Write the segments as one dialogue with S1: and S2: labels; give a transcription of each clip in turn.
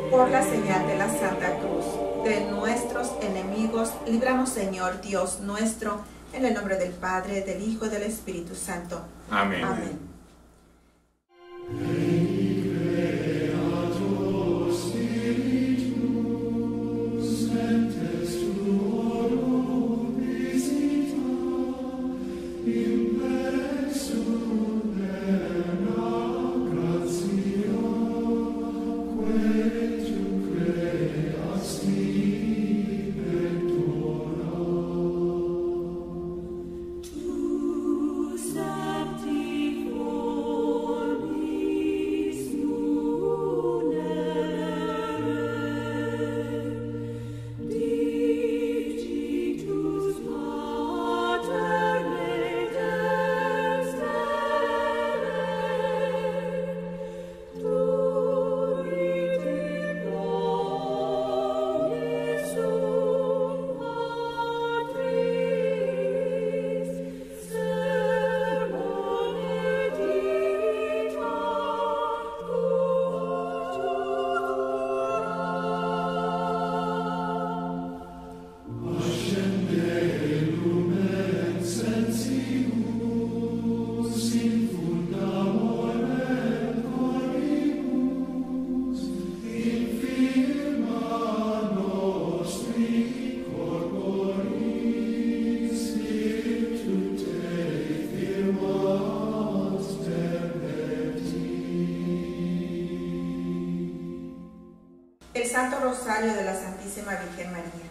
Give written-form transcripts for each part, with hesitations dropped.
S1: Por la señal de la Santa Cruz de nuestros enemigos, líbranos, Señor Dios nuestro, en el nombre del Padre, del Hijo y del Espíritu Santo.
S2: Amén.
S1: Amén. El Santo Rosario de la Santísima Virgen María.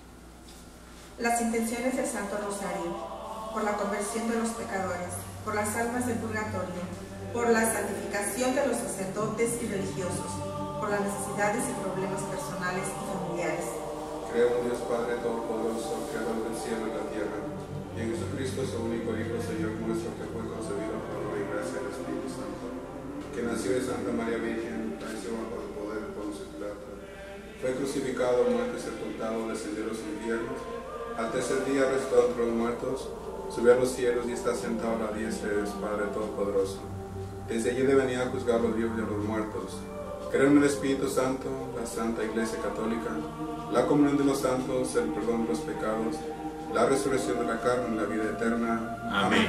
S1: Las intenciones del Santo Rosario: por la conversión de los pecadores, por las almas del purgatorio, por la santificación de los sacerdotes y religiosos, por las necesidades y problemas personales y familiares.
S3: Creo en Dios Padre Todopoderoso, Creador del cielo y la tierra, y en Jesucristo, su único Hijo, Señor nuestro, que fue concebido por obra y gracia del Espíritu Santo, que nació de Santa María Virgen, padeció bajo el poder de Poncio Pilato, fue crucificado, muerto y sepultado, descendió a los infiernos, al tercer día resucitó entre los muertos, subió a los cielos y está sentado a la diestra del Padre Todopoderoso. Desde allí debe venir a juzgar a los vivos y a los muertos. Creo en el Espíritu Santo, la Santa Iglesia Católica, la comunión de los santos, el perdón de los pecados, la resurrección de la carne y la vida eterna.
S2: Amén.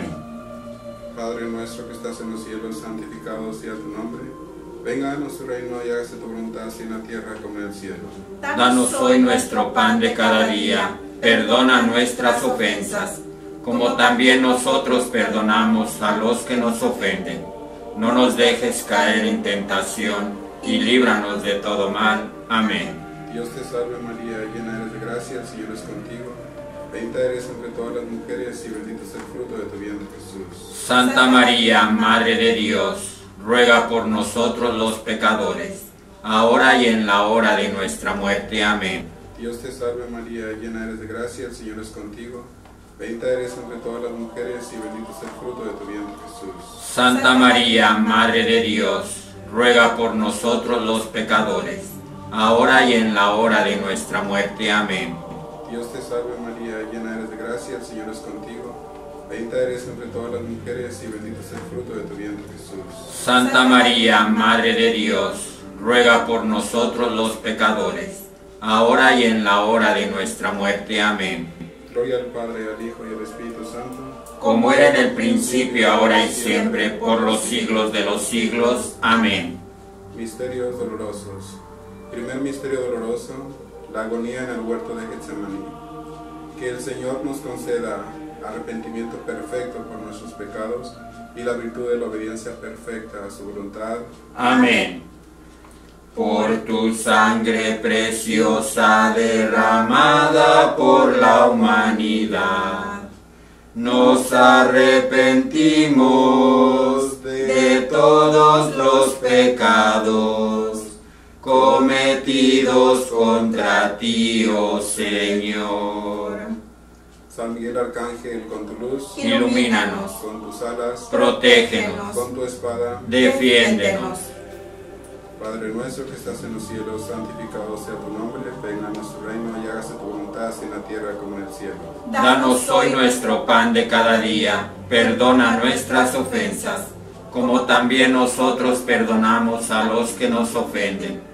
S3: Padre nuestro que estás en los cielos, santificado sea tu nombre. Venga a nuestro reino y hágase tu voluntad, así en la tierra como en el cielo.
S2: Danos hoy nuestro pan de cada día. Perdona nuestras ofensas, como también nosotros perdonamos a los que nos ofenden. No nos dejes caer en tentación, y líbranos de todo mal. Amén.
S3: Dios te salve María, llena eres de gracia, el Señor es contigo. Bendita eres entre todas las mujeres y bendito es el fruto de tu vientre, Jesús.
S2: Santa María, Madre de Dios, ruega por nosotros los pecadores, ahora y en la hora de nuestra muerte. Amén.
S3: Dios te salve María, llena eres de gracia, el Señor es contigo. Bendita eres entre todas las mujeres y bendito es el fruto de tu vientre, Jesús.
S2: Santa María, Madre de Dios, ruega por nosotros los pecadores, ahora y en la hora de nuestra muerte. Amén.
S3: Dios te salve María, llena eres de gracia, el Señor es contigo. Bendita eres entre todas las mujeres y bendito es el fruto de tu vientre, Jesús.
S2: Santa María, Madre de Dios, ruega por nosotros los pecadores, ahora y en la hora de nuestra muerte. Amén.
S3: Gloria al Padre, al Hijo y al Espíritu Santo,
S2: como era en el principio, ahora y siempre, por los siglos de los siglos. Amén.
S3: Misterios dolorosos. Primer misterio doloroso, la agonía en el huerto de Getsemaní. Que el Señor nos conceda arrepentimiento perfecto por nuestros pecados y la virtud de la obediencia perfecta a su voluntad.
S2: Amén. Por tu sangre preciosa derramada por la humanidad, nos arrepentimos de todos los pecados cometidos contra ti, oh Señor.
S3: San Miguel Arcángel, con tu luz,
S2: ilumínanos,
S3: con tus alas,
S2: protégenos,
S3: con tu espada,
S2: defiéndenos.
S3: Padre nuestro que estás en los cielos, santificado sea tu nombre, venga a nuestro reino y hágase tu voluntad, así en la tierra como en el cielo.
S2: Danos hoy nuestro pan de cada día, perdona nuestras ofensas, como también nosotros perdonamos a los que nos ofenden.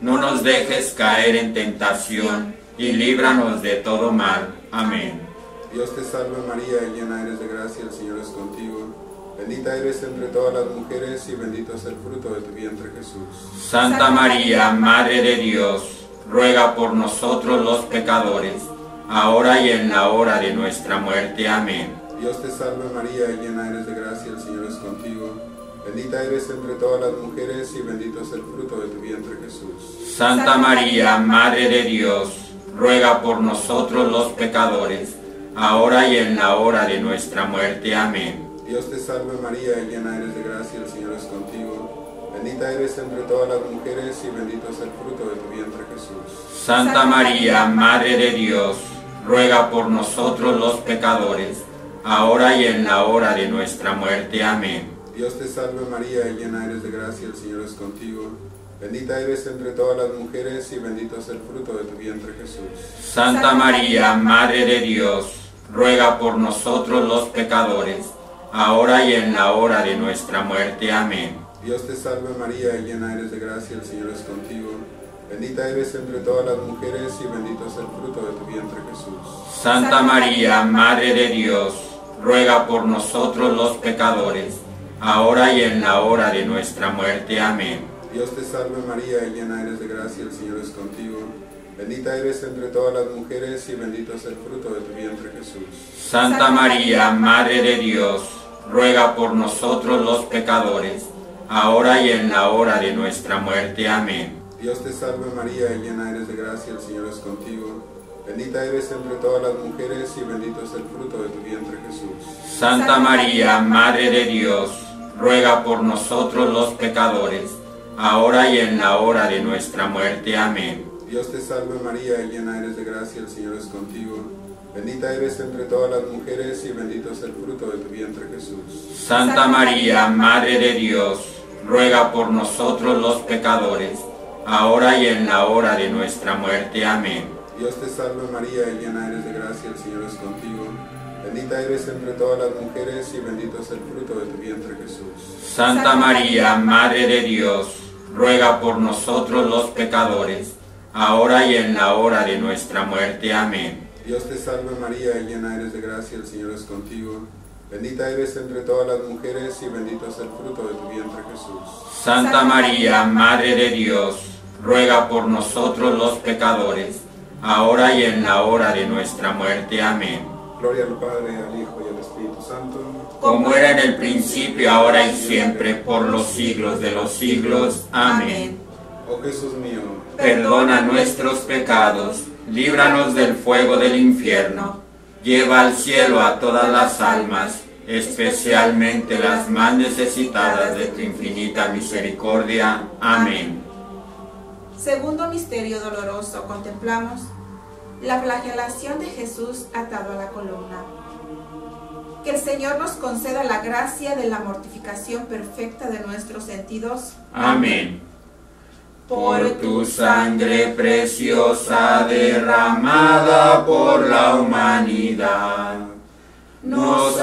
S2: no nos dejes caer en tentación, y líbranos de todo mal. Amén.
S3: Dios te salve María, llena eres de gracia, el Señor es contigo. Bendita eres entre todas las mujeres y bendito es el fruto de tu vientre Jesús.
S2: Santa María, Madre de Dios, ruega por nosotros los pecadores, ahora y en la hora de nuestra muerte. Amén.
S3: Dios te salve María, llena eres de gracia, el Señor es contigo. Bendita eres entre todas las mujeres y bendito es el fruto de tu vientre Jesús.
S2: Santa María, Madre de Dios, ruega por nosotros los pecadores, ahora y en la hora de nuestra muerte. Amén.
S3: Dios te salve María, llena eres de gracia, el Señor es contigo. Bendita eres entre todas las mujeres y bendito es el fruto de tu vientre Jesús.
S2: Santa María, Madre de Dios, ruega por nosotros los pecadores, ahora y en la hora de nuestra muerte. Amén.
S3: Dios te salve María, llena eres de gracia, el Señor es contigo. Bendita eres entre todas las mujeres y bendito es el fruto de tu vientre Jesús.
S2: Santa María, Madre de Dios, ruega por nosotros los pecadores, ahora y en la hora de nuestra muerte. Amén.
S3: Dios te salve María, llena eres de gracia, el Señor es contigo. Bendita eres entre todas las mujeres y bendito es el fruto de tu vientre Jesús.
S2: Santa María, Madre de Dios, ruega por nosotros los pecadores, ahora y en la hora de nuestra muerte. Amén.
S3: Dios te salve María, llena eres de gracia, el Señor es contigo. Bendita eres entre todas las mujeres y bendito es el fruto de tu vientre Jesús.
S2: Santa María, Madre de Dios, ruega por nosotros los pecadores, ahora y en la hora de nuestra muerte. Amén.
S3: Dios te salve María, llena eres de gracia, el Señor es contigo. Bendita eres entre todas las mujeres y bendito es el fruto de tu vientre Jesús.
S2: Santa María, Madre de Dios, ruega por nosotros los pecadores, ahora y en la hora de nuestra muerte. Amén.
S3: Dios te salve María, llena eres de gracia, el Señor es contigo. Bendita eres entre todas las mujeres y bendito es el fruto de tu vientre Jesús.
S2: Santa María, Madre de Dios, ruega por nosotros los pecadores, ahora y en la hora de nuestra muerte. Amén.
S3: Dios te salve María, llena eres de gracia, el Señor es contigo. Bendita eres entre todas las mujeres y bendito es el fruto de tu vientre Jesús.
S2: Santa María, Madre de Dios, ruega por nosotros los pecadores, ahora y en la hora de nuestra muerte. Amén.
S3: Dios te salve María, llena eres de gracia, el Señor es contigo. Bendita eres entre todas las mujeres y bendito es el fruto de tu vientre Jesús.
S2: Santa María, Madre de Dios, ruega por nosotros los pecadores, ahora y en la hora de nuestra muerte. Amén.
S3: Gloria al Padre, al Hijo y al Espíritu Santo,
S2: como era en el principio, ahora y siempre, por los siglos de los siglos. Amén.
S3: Oh Jesús mío,
S2: perdona nuestros pecados, líbranos del fuego del infierno, lleva al cielo a todas las almas, especialmente las más necesitadas de tu infinita misericordia. Amén.
S1: Segundo misterio doloroso, contemplamos la flagelación de Jesús atado a la columna. Que el Señor nos conceda la gracia de la mortificación perfecta de nuestros sentidos.
S2: Amén. Por tu sangre preciosa derramada por la humanidad, nos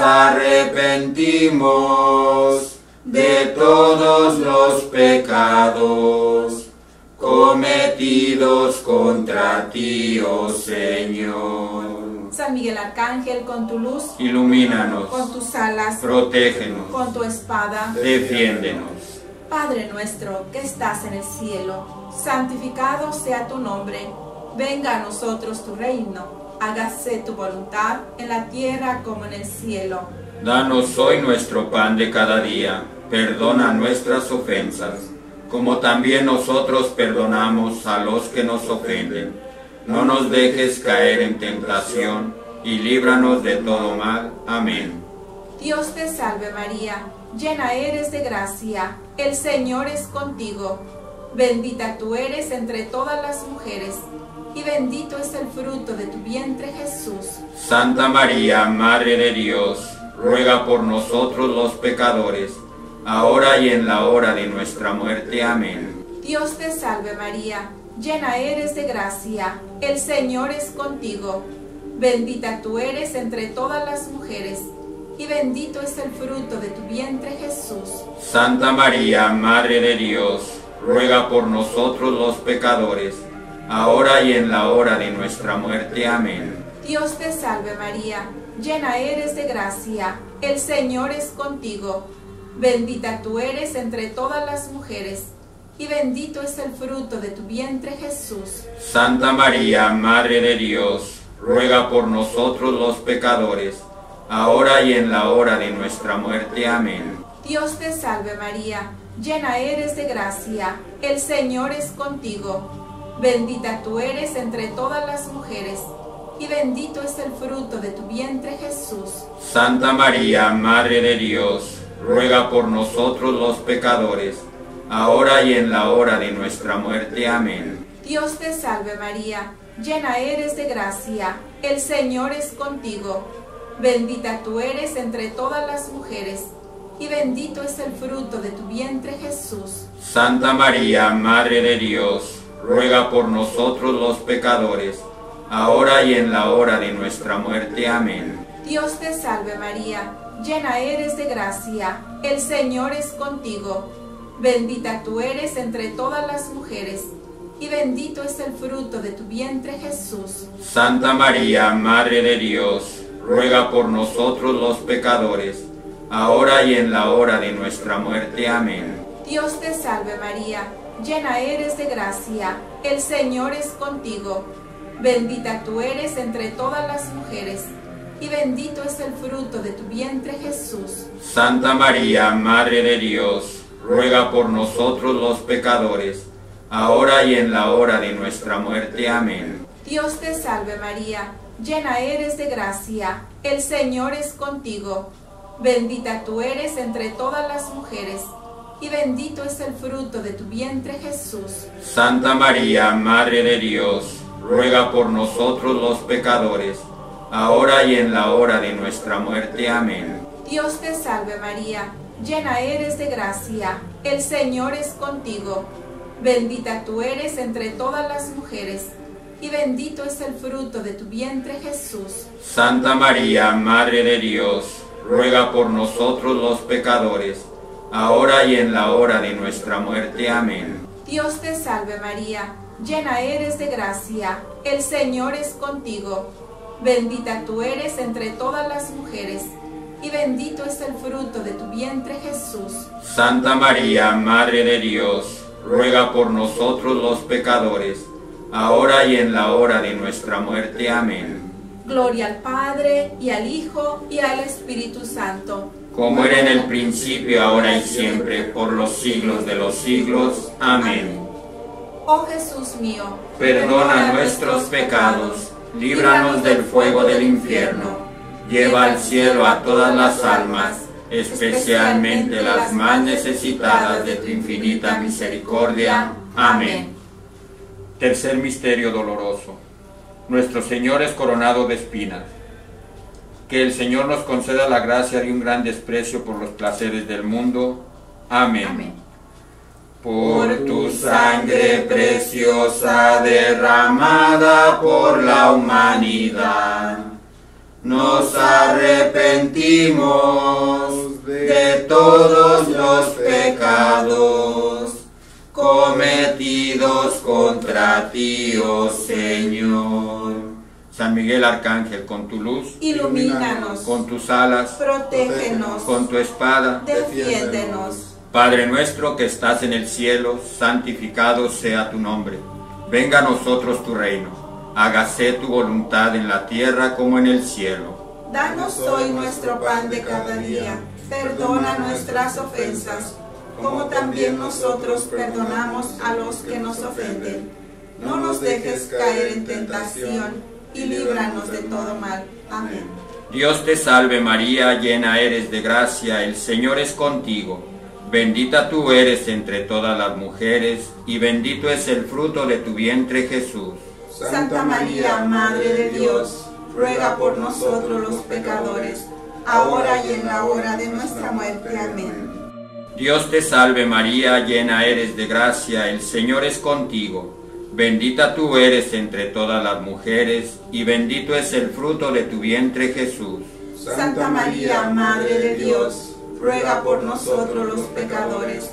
S2: arrepentimos de todos los pecados cometidos contra ti, oh Señor.
S1: San Miguel Arcángel, con tu luz,
S2: ilumínanos,
S1: con tus alas,
S2: protégenos,
S1: con tu espada,
S2: defiéndenos.
S1: Padre nuestro que estás en el cielo, santificado sea tu nombre. Venga a nosotros tu reino. Hágase tu voluntad en la tierra como en el cielo.
S2: Danos hoy nuestro pan de cada día. Perdona nuestras ofensas, como también nosotros perdonamos a los que nos ofenden. No nos dejes caer en tentación, y líbranos de todo mal. Amén.
S1: Dios te salve María, llena eres de gracia, el Señor es contigo. Bendita tú eres entre todas las mujeres, y bendito es el fruto de tu vientre Jesús.
S2: Santa María, Madre de Dios, ruega por nosotros los pecadores, ahora y en la hora de nuestra muerte. Amén.
S1: Dios te salve María, llena eres de gracia, el Señor es contigo. Bendita tú eres entre todas las mujeres, y bendito es el fruto de tu vientre Jesús.
S2: Santa María, Madre de Dios, ruega por nosotros los pecadores, ahora y en la hora de nuestra muerte. Amén.
S1: Dios te salve María, llena eres de gracia, el Señor es contigo. Bendita tú eres entre todas las mujeres, y bendito es el fruto de tu vientre Jesús.
S2: Santa María, Madre de Dios, ruega por nosotros los pecadores, ahora y en la hora de nuestra muerte. Amén.
S1: Dios te salve María, llena eres de gracia, el Señor es contigo. Bendita tú eres entre todas las mujeres, y bendito es el fruto de tu vientre Jesús.
S2: Santa María, Madre de Dios, ruega por nosotros los pecadores, ahora y en la hora de nuestra muerte. Amén.
S1: Dios te salve María, llena eres de gracia, el Señor es contigo. Bendita tú eres entre todas las mujeres, y bendito es el fruto de tu vientre Jesús.
S2: Santa María, Madre de Dios, ruega por nosotros los pecadores, ahora y en la hora de nuestra muerte. Amén.
S1: Dios te salve María, llena eres de gracia, el Señor es contigo. Bendita tú eres entre todas las mujeres, y bendito es el fruto de tu vientre Jesús.
S2: Santa María, Madre de Dios, ruega por nosotros los pecadores, ahora y en la hora de nuestra muerte. Amén.
S1: Dios te salve María, llena eres de gracia, el Señor es contigo. Bendita tú eres entre todas las mujeres, y bendito es el fruto de tu vientre Jesús.
S2: Santa María, Madre de Dios, ruega por nosotros los pecadores, ahora y en la hora de nuestra muerte. Amén.
S1: Dios te salve María, llena eres de gracia, el Señor es contigo. Bendita tú eres entre todas las mujeres, y bendito es el fruto de tu vientre Jesús.
S2: Santa María, Madre de Dios, ruega por nosotros los pecadores, ahora y en la hora de nuestra muerte. Amén.
S1: Dios te salve María, llena eres de gracia, el Señor es contigo. Bendita tú eres entre todas las mujeres, y bendito es el fruto de tu vientre Jesús.
S2: Santa María, Madre de Dios, ruega por nosotros los pecadores, ahora y en la hora de nuestra muerte. Amén.
S1: Dios te salve María, llena eres de gracia, el Señor es contigo. Bendita tú eres entre todas las mujeres, y bendito es el fruto de tu vientre Jesús.
S2: Santa María, Madre de Dios, ruega por nosotros los pecadores, ahora y en la hora de nuestra muerte. Amén.
S1: Gloria al Padre, y al Hijo, y al Espíritu Santo.
S2: Como era en el principio, ahora y siempre, por los siglos de los siglos. Amén.
S1: Oh Jesús mío,
S2: Perdona nuestros pecados, líbranos del fuego del infierno, lleva al cielo a todas las almas, especialmente las más necesitadas de tu infinita misericordia. Amén. Tercer misterio doloroso. Nuestro Señor es coronado de espinas. Que el Señor nos conceda la gracia de un gran desprecio por los placeres del mundo. Amén.
S1: Amén.
S2: Por tu sangre preciosa derramada por la humanidad, nos arrepentimos de todos los pecados cometidos contra ti, oh Señor. San Miguel Arcángel, con tu luz,
S1: Ilumínanos,
S2: con tus alas,
S1: protégenos,
S2: con tu espada,
S1: defiéndenos.
S2: Padre nuestro que estás en el cielo, santificado sea tu nombre. Venga a nosotros tu reino. Hágase tu voluntad en la tierra como en el cielo.
S1: Danos hoy nuestro pan de cada día. Perdona nuestras ofensas, como también nosotros perdonamos a los que nos ofenden. No nos dejes caer en tentación, y líbranos de todo mal. Amén.
S2: Dios te salve María, llena eres de gracia, el Señor es contigo. Bendita tú eres entre todas las mujeres, y bendito es el fruto de tu vientre Jesús.
S1: Santa María, Madre de Dios, ruega por nosotros los pecadores, ahora y en la hora de nuestra muerte. Amén.
S2: Dios te salve María, llena eres de gracia, el Señor es contigo. Bendita tú eres entre todas las mujeres, y bendito es el fruto de tu vientre Jesús.
S1: Santa María, Madre de Dios, ruega por nosotros los pecadores,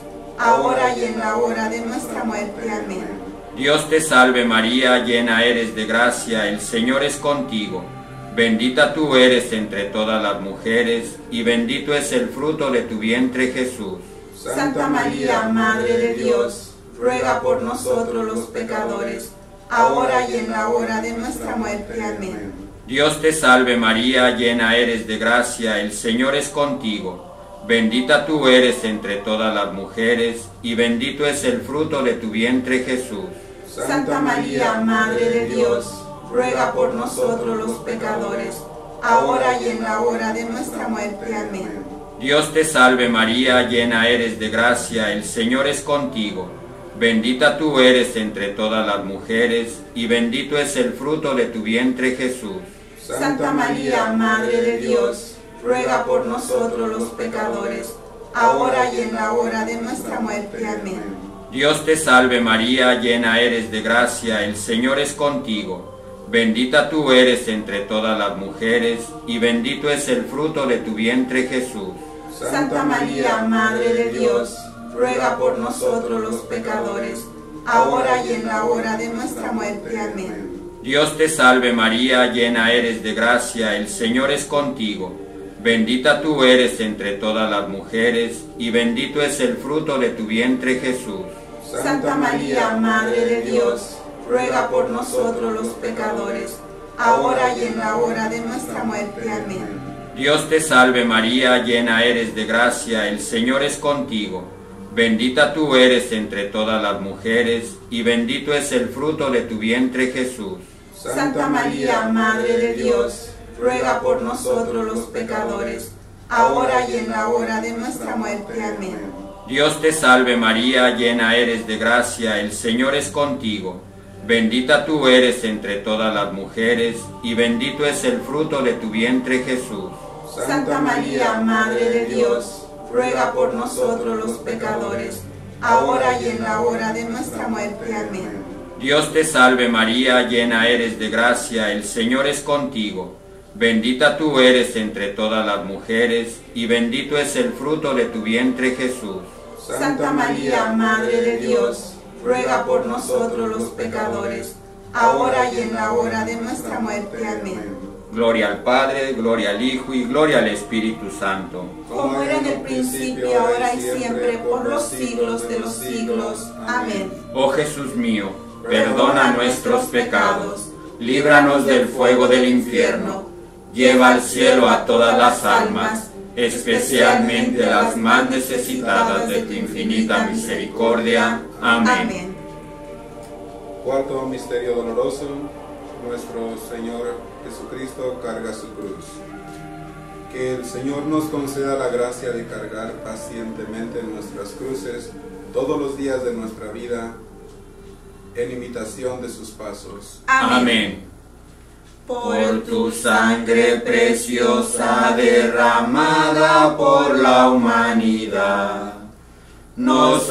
S1: ahora y en la hora de nuestra muerte. Amén.
S2: Dios te salve María, llena eres de gracia, el Señor es contigo. Bendita tú eres entre todas las mujeres, y bendito es el fruto de tu vientre Jesús.
S1: Santa María, Madre de Dios, ruega por nosotros los pecadores, ahora y en la hora de nuestra muerte. Amén.
S2: Dios te salve María, llena eres de gracia, el Señor es contigo. Bendita tú eres entre todas las mujeres, y bendito es el fruto de tu vientre Jesús.
S1: Santa María, Madre de Dios, ruega por nosotros los pecadores, ahora y en la hora de nuestra muerte. Amén.
S2: Dios te salve María, llena eres de gracia, el Señor es contigo. Bendita tú eres entre todas las mujeres, y bendito es el fruto de tu vientre Jesús.
S1: Santa María, Madre de Dios, ruega por nosotros los pecadores, ahora y en la hora de nuestra muerte. Amén.
S2: Dios te salve María, llena eres de gracia, el Señor es contigo. Bendita tú eres entre todas las mujeres, y bendito es el fruto de tu vientre Jesús.
S1: Santa María, Madre de Dios, ruega por nosotros los pecadores, ahora y en la hora de nuestra muerte. Amén.
S2: Dios te salve María, llena eres de gracia, el Señor es contigo. Bendita tú eres entre todas las mujeres, y bendito es el fruto de tu vientre Jesús.
S1: Santa María, Madre de Dios, ruega por nosotros los pecadores, ahora y en la hora de nuestra muerte. Amén.
S2: Dios te salve María, llena eres de gracia, el Señor es contigo. Bendita tú eres entre todas las mujeres, y bendito es el fruto de tu vientre Jesús.
S1: Santa María, Madre de Dios, ruega por nosotros los pecadores, ahora y en la hora de nuestra muerte. Amén.
S2: Dios te salve María, llena eres de gracia, el Señor es contigo. Bendita tú eres entre todas las mujeres, y bendito es el fruto de tu vientre Jesús.
S1: Santa María, Madre de Dios, ruega por nosotros los pecadores, ahora y en la hora de nuestra muerte. Amén.
S2: Dios te salve María, llena eres de gracia, el Señor es contigo. Bendita tú eres entre todas las mujeres, y bendito es el fruto de tu vientre Jesús.
S1: Santa María, Madre de Dios, ruega por nosotros los pecadores, ahora y en la hora de nuestra muerte. Amén.
S2: Gloria al Padre, gloria al Hijo y gloria al Espíritu Santo.
S1: Como era en el principio, ahora y siempre, por los siglos de los siglos. Amén.
S2: Oh Jesús mío, perdona nuestros pecados, líbranos del fuego del infierno, lleva al cielo a todas las almas, especialmente a las más necesitadas de tu infinita misericordia. Amén.
S3: Cuarto misterio doloroso, nuestro Señor Jesucristo carga su cruz. Que el Señor nos conceda la gracia de cargar pacientemente nuestras cruces todos los días de nuestra vida, en imitación de sus pasos.
S2: Amén. Por tu sangre preciosa derramada por la humanidad, nos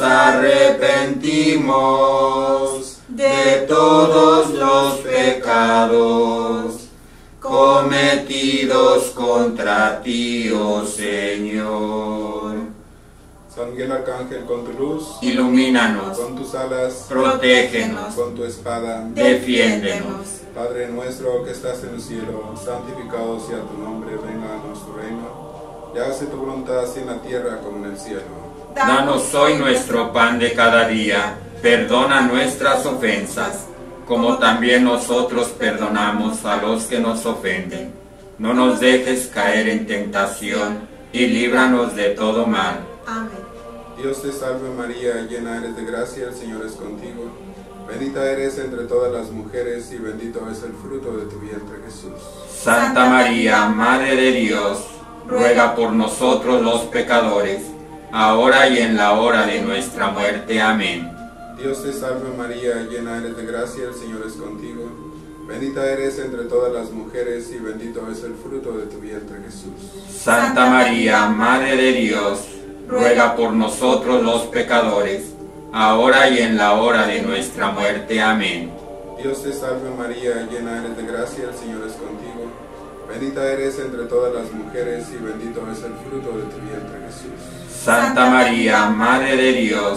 S2: arrepentimos de todos los pecados cometidos contra ti, oh Señor.
S3: San Miguel Arcángel, con tu luz,
S2: ilumínanos,
S3: con tus alas,
S2: protégenos,
S3: con tu espada,
S2: defiéndenos.
S3: Padre nuestro que estás en el cielo, santificado sea tu nombre, venga a nuestro reino. Y hágase tu voluntad así en la tierra como en el cielo.
S2: Danos hoy nuestro pan de cada día, perdona nuestras ofensas, como también nosotros perdonamos a los que nos ofenden. No nos dejes caer en tentación, y líbranos de todo mal.
S1: Amén.
S3: Dios te salve María, llena eres de gracia, el Señor es contigo. Bendita eres entre todas las mujeres, y bendito es el fruto de tu vientre Jesús.
S2: Santa María, Madre de Dios, ruega por nosotros los pecadores, ahora y en la hora de nuestra muerte. Amén.
S3: Dios te salve María, llena eres de gracia, el Señor es contigo. Bendita eres entre todas las mujeres, y bendito es el fruto de tu vientre Jesús.
S2: Santa María, Madre de Dios, ruega por nosotros los pecadores, ahora y en la hora de nuestra muerte. Amén.
S3: Dios te salve María, llena eres de gracia, el Señor es contigo. Bendita eres entre todas las mujeres, y bendito es el fruto de tu vientre Jesús.
S2: Santa María, Madre de Dios,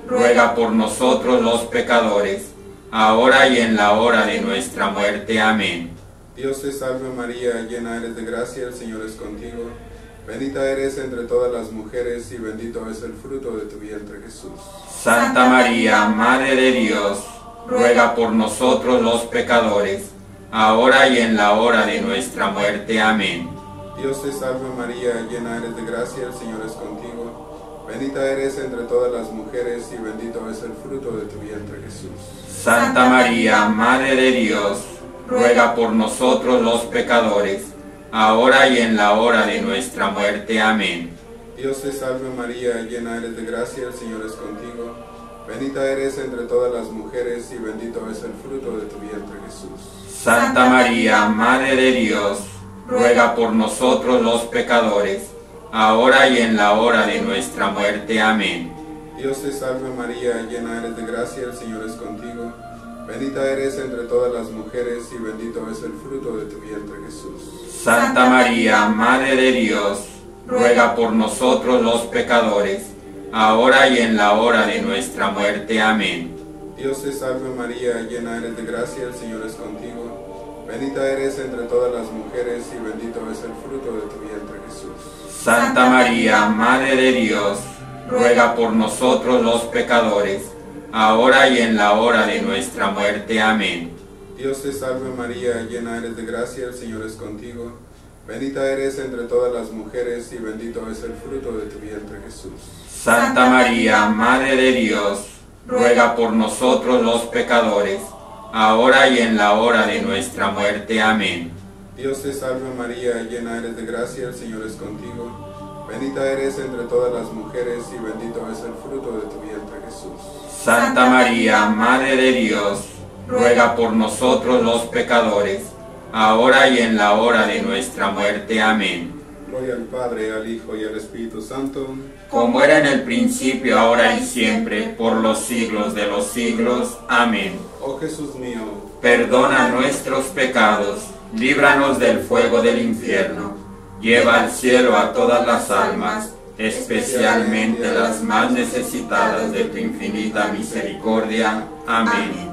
S2: ruega por nosotros los pecadores, ahora y en la hora de nuestra muerte. Amén.
S3: Dios te salve María, llena eres de gracia, el Señor es contigo. Bendita eres entre todas las mujeres y bendito es el fruto de tu vientre, Jesús.
S2: Santa María, Madre de Dios, ruega por nosotros los pecadores, ahora y en la hora de nuestra muerte. Amén.
S3: Dios te salve María, llena eres de gracia, el Señor es contigo. Bendita eres entre todas las mujeres y bendito es el fruto de tu vientre, Jesús.
S2: Santa María, Madre de Dios, ruega por nosotros los pecadores, ahora y en la hora de nuestra muerte. Amén.
S3: Dios te salve María, llena eres de gracia, el Señor es contigo. Bendita eres entre todas las mujeres y bendito es el fruto de tu vientre, Jesús.
S2: Santa María, Madre de Dios, ruega por nosotros los pecadores, ahora y en la hora de nuestra muerte. Amén.
S3: Dios te salve María, llena eres de gracia, el Señor es contigo. Bendita eres entre todas las mujeres y bendito es el fruto de tu vientre, Jesús.
S2: Santa María, Madre de Dios, ruega por nosotros los pecadores, ahora y en la hora de nuestra muerte. Amén.
S3: Dios te salve María, llena eres de gracia, el Señor es contigo. Bendita eres entre todas las mujeres y bendito es el fruto de tu vientre, Jesús.
S2: Santa María, Madre de Dios, ruega por nosotros los pecadores, ahora y en la hora de nuestra muerte. Amén.
S3: Dios te salve María, llena eres de gracia, el Señor es contigo. Bendita eres entre todas las mujeres y bendito es el fruto de tu vientre, Jesús.
S2: Santa María, Madre de Dios, ruega por nosotros los pecadores, ahora y en la hora de nuestra muerte. Amén.
S3: Dios te salve María, llena eres de gracia, el Señor es contigo. Bendita eres entre todas las mujeres y bendito es el fruto de tu vientre, Jesús.
S2: Santa María, Madre de Dios, ruega por nosotros los pecadores, ahora y en la hora de nuestra muerte. Amén.
S3: Gloria al Padre, al Hijo y al Espíritu Santo,
S2: como era en el principio, ahora y siempre, por los siglos de los siglos. Amén.
S3: Oh Jesús mío,
S2: perdona nuestros pecados, líbranos del fuego del infierno, lleva al cielo a todas las almas, especialmente las más necesitadas de tu infinita misericordia. Amén.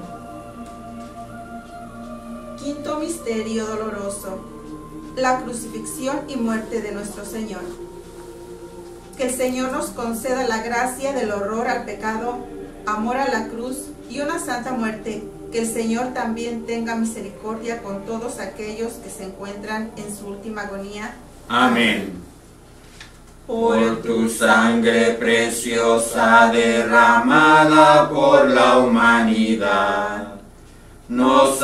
S1: Quinto misterio doloroso: la crucifixión y muerte de nuestro Señor. Que el Señor nos conceda la gracia del horror al pecado, amor a la cruz y una santa muerte. Que el Señor también tenga misericordia con todos aquellos que se encuentran en su última agonía.
S2: Amén. Por tu sangre preciosa derramada por la humanidad, nos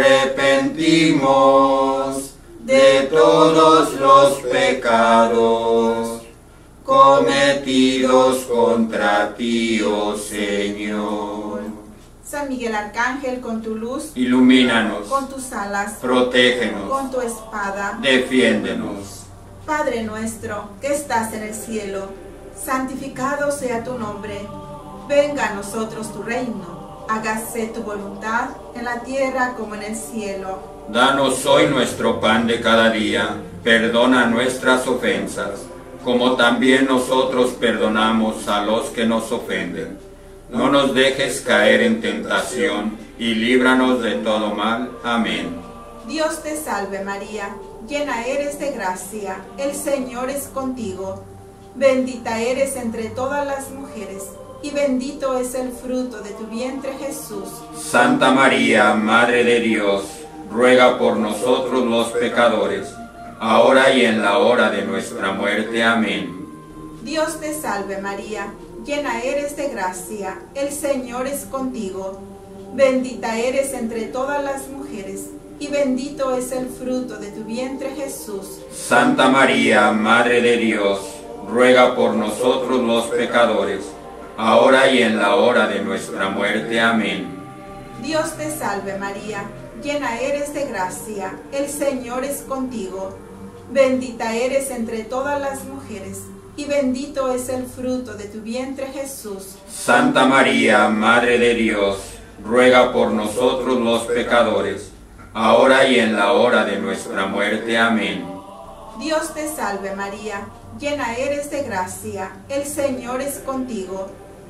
S2: arrepentimos de todos los pecados cometidos contra ti, oh Señor.
S1: San Miguel Arcángel, con tu luz,
S2: ilumínanos,
S1: con tus alas,
S2: protégenos,
S1: con tu espada,
S2: defiéndenos.
S1: Padre nuestro, que estás en el cielo, santificado sea tu nombre. Venga a nosotros tu reino. Hágase tu voluntad en la tierra como en el cielo.
S2: Danos hoy nuestro pan de cada día. Perdona nuestras ofensas, como también nosotros perdonamos a los que nos ofenden. No nos dejes caer en tentación y líbranos de todo mal. Amén.
S1: Dios te salve María, llena eres de gracia, el Señor es contigo. Bendita eres entre todas las mujeres, y bendito es el fruto de tu vientre, Jesús.
S2: Santa María, Madre de Dios, ruega por nosotros los pecadores, ahora y en la hora de nuestra muerte. Amén.
S1: Dios te salve María, llena eres de gracia, el Señor es contigo. Bendita eres entre todas las mujeres, y bendito es el fruto de tu vientre, Jesús.
S2: Santa María, Madre de Dios, ruega por nosotros los pecadores, ahora y en la hora de nuestra muerte. Amén.
S1: Dios te salve María, llena eres de gracia, el Señor es contigo. Bendita eres entre todas las mujeres, y bendito es el fruto de tu vientre, Jesús.
S2: Santa María, Madre de Dios, ruega por nosotros los pecadores, ahora y en la hora de nuestra muerte. Amén.
S1: Dios te salve María, llena eres de gracia, el Señor es contigo.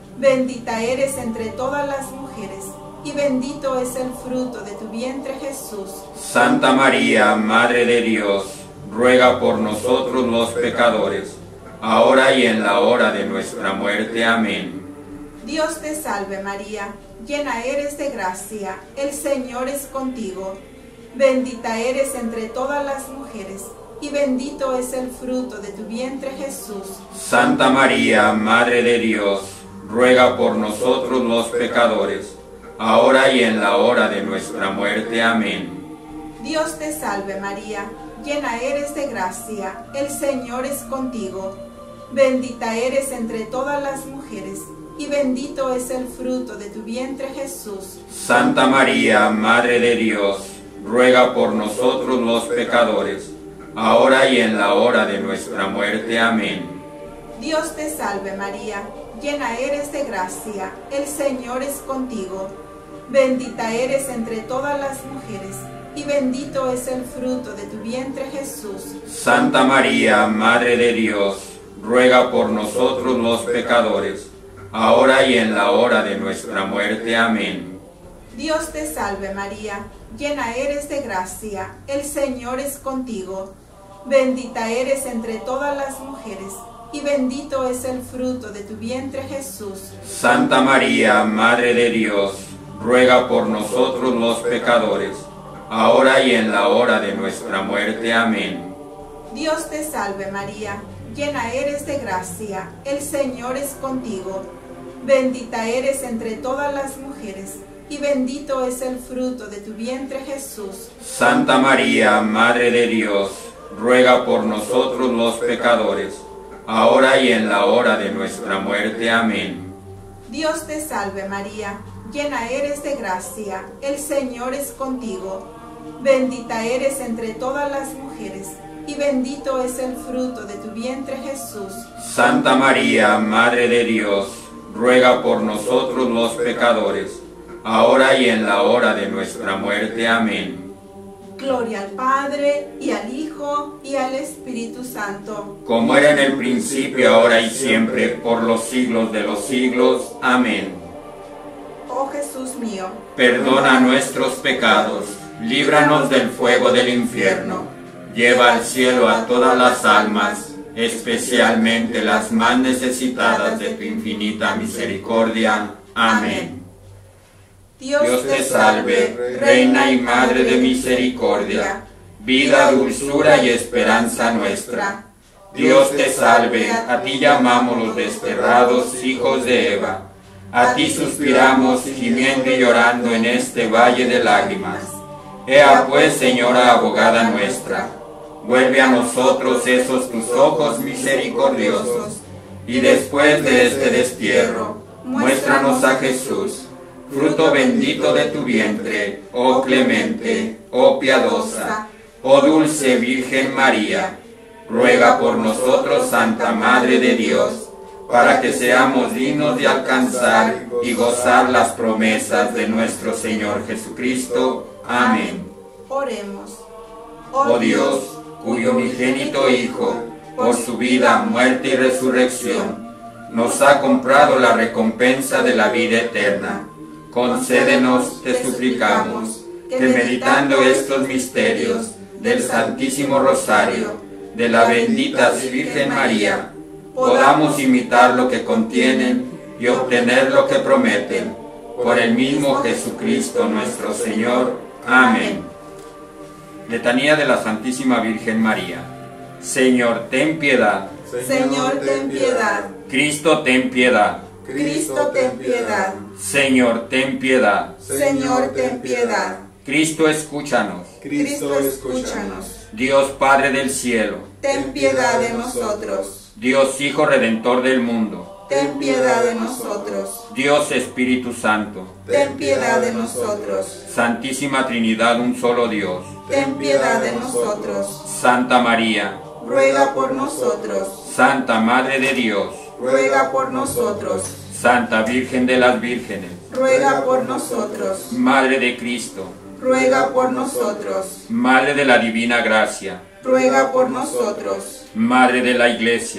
S1: Bendita eres entre todas las mujeres, y bendito es el fruto de tu vientre, Jesús.
S2: Santa María, Madre de Dios, ruega por nosotros los pecadores, ahora y en la hora de nuestra muerte. Amén.
S1: Dios te salve María, llena eres de gracia, el Señor es contigo. Bendita eres entre todas las mujeres, y bendito es el fruto de tu vientre, Jesús.
S2: Santa María, Madre de Dios, ruega por nosotros los pecadores, ahora y en la hora de nuestra muerte. Amén.
S1: Dios te salve María, llena eres de gracia, el Señor es contigo. Bendita eres entre todas las mujeres, y bendito es el fruto de tu vientre, Jesús.
S2: Santa María, Madre de Dios, ruega por nosotros los pecadores, ahora y en la hora de nuestra muerte. Amén.
S1: Dios te salve María, llena eres de gracia, el Señor es contigo. Bendita eres entre todas las mujeres, y bendito es el fruto de tu vientre, Jesús.
S2: Santa María, Madre de Dios, ruega por nosotros los pecadores, ahora y en la hora de nuestra muerte. Amén.
S1: Dios te salve María, llena eres de gracia, el Señor es contigo. Bendita eres entre todas las mujeres, y bendito es el fruto de tu vientre, Jesús.
S2: Santa María, Madre de Dios, ruega por nosotros los pecadores, ahora y en la hora de nuestra muerte. Amén.
S1: Dios te salve María, llena eres de gracia, el Señor es contigo. Bendita eres entre todas las mujeres, y bendito es el fruto de tu vientre, Jesús.
S2: Santa María, Madre de Dios, ruega por nosotros los pecadores, ahora y en la hora de nuestra muerte. Amén.
S1: Dios te salve María, llena eres de gracia, el Señor es contigo. Bendita eres entre todas las mujeres, y bendito es el fruto de tu vientre, Jesús.
S2: Santa María, Madre de Dios, ruega por nosotros los pecadores, ahora y en la hora de nuestra muerte. Amén.
S1: Gloria al Padre, y al Hijo, y al Espíritu Santo.
S2: Como era en el principio, ahora y siempre, por los siglos de los siglos. Amén.
S1: Oh Jesús mío,
S2: Perdona nuestros pecados, líbranos del fuego del infierno, lleva al cielo a todas las almas, especialmente las más necesitadas de tu infinita misericordia. Amén. Dios te salve, Reina y Madre de misericordia, vida, dulzura y esperanza nuestra. Dios te salve, a ti llamamos los desterrados hijos de Eva. A ti suspiramos, gimiendo y llorando en este valle de lágrimas. Ea pues, Señora abogada nuestra, vuelve a nosotros esos tus ojos misericordiosos, y después de este destierro, muéstranos a Jesús, fruto bendito de tu vientre, oh clemente, oh piadosa, oh dulce Virgen María. Ruega por nosotros, Santa Madre de Dios, para que seamos dignos de alcanzar y gozar las promesas de nuestro Señor Jesucristo. Amén.
S1: Oremos.
S2: Oh Dios, cuyo unigénito Hijo, por su vida, muerte y resurrección, nos ha comprado la recompensa de la vida eterna, concédenos, te suplicamos, que meditando estos misterios del Santísimo Rosario, de la bendita Virgen María, podamos imitar lo que contienen y obtener lo que prometen. Por el mismo Jesucristo nuestro Señor. Amén. Letanía de la Santísima Virgen María. Señor, ten piedad.
S1: Señor, ten piedad.
S2: Cristo, ten piedad.
S1: Cristo, ten piedad.
S2: Señor, ten piedad.
S1: Señor, ten piedad.
S2: Cristo, escúchanos.
S1: Cristo, escúchanos.
S2: Dios Padre del cielo,
S1: Ten piedad de nosotros.
S2: Dios Hijo Redentor del mundo,
S1: Ten piedad de nosotros.
S2: Dios Espíritu Santo,
S1: Ten piedad de nosotros.
S2: Santísima Trinidad, un solo Dios.
S1: Ten piedad de nosotros.
S2: Santa María,
S1: Ruega por nosotros.
S2: Santa Madre de Dios,
S1: Ruega por nosotros.
S2: Santa Virgen de las Vírgenes,
S1: Ruega por nosotros.
S2: Madre de Cristo,
S1: Ruega por nosotros.
S2: Madre de la Divina Gracia,
S1: Ruega por nosotros.
S2: Madre de la Iglesia,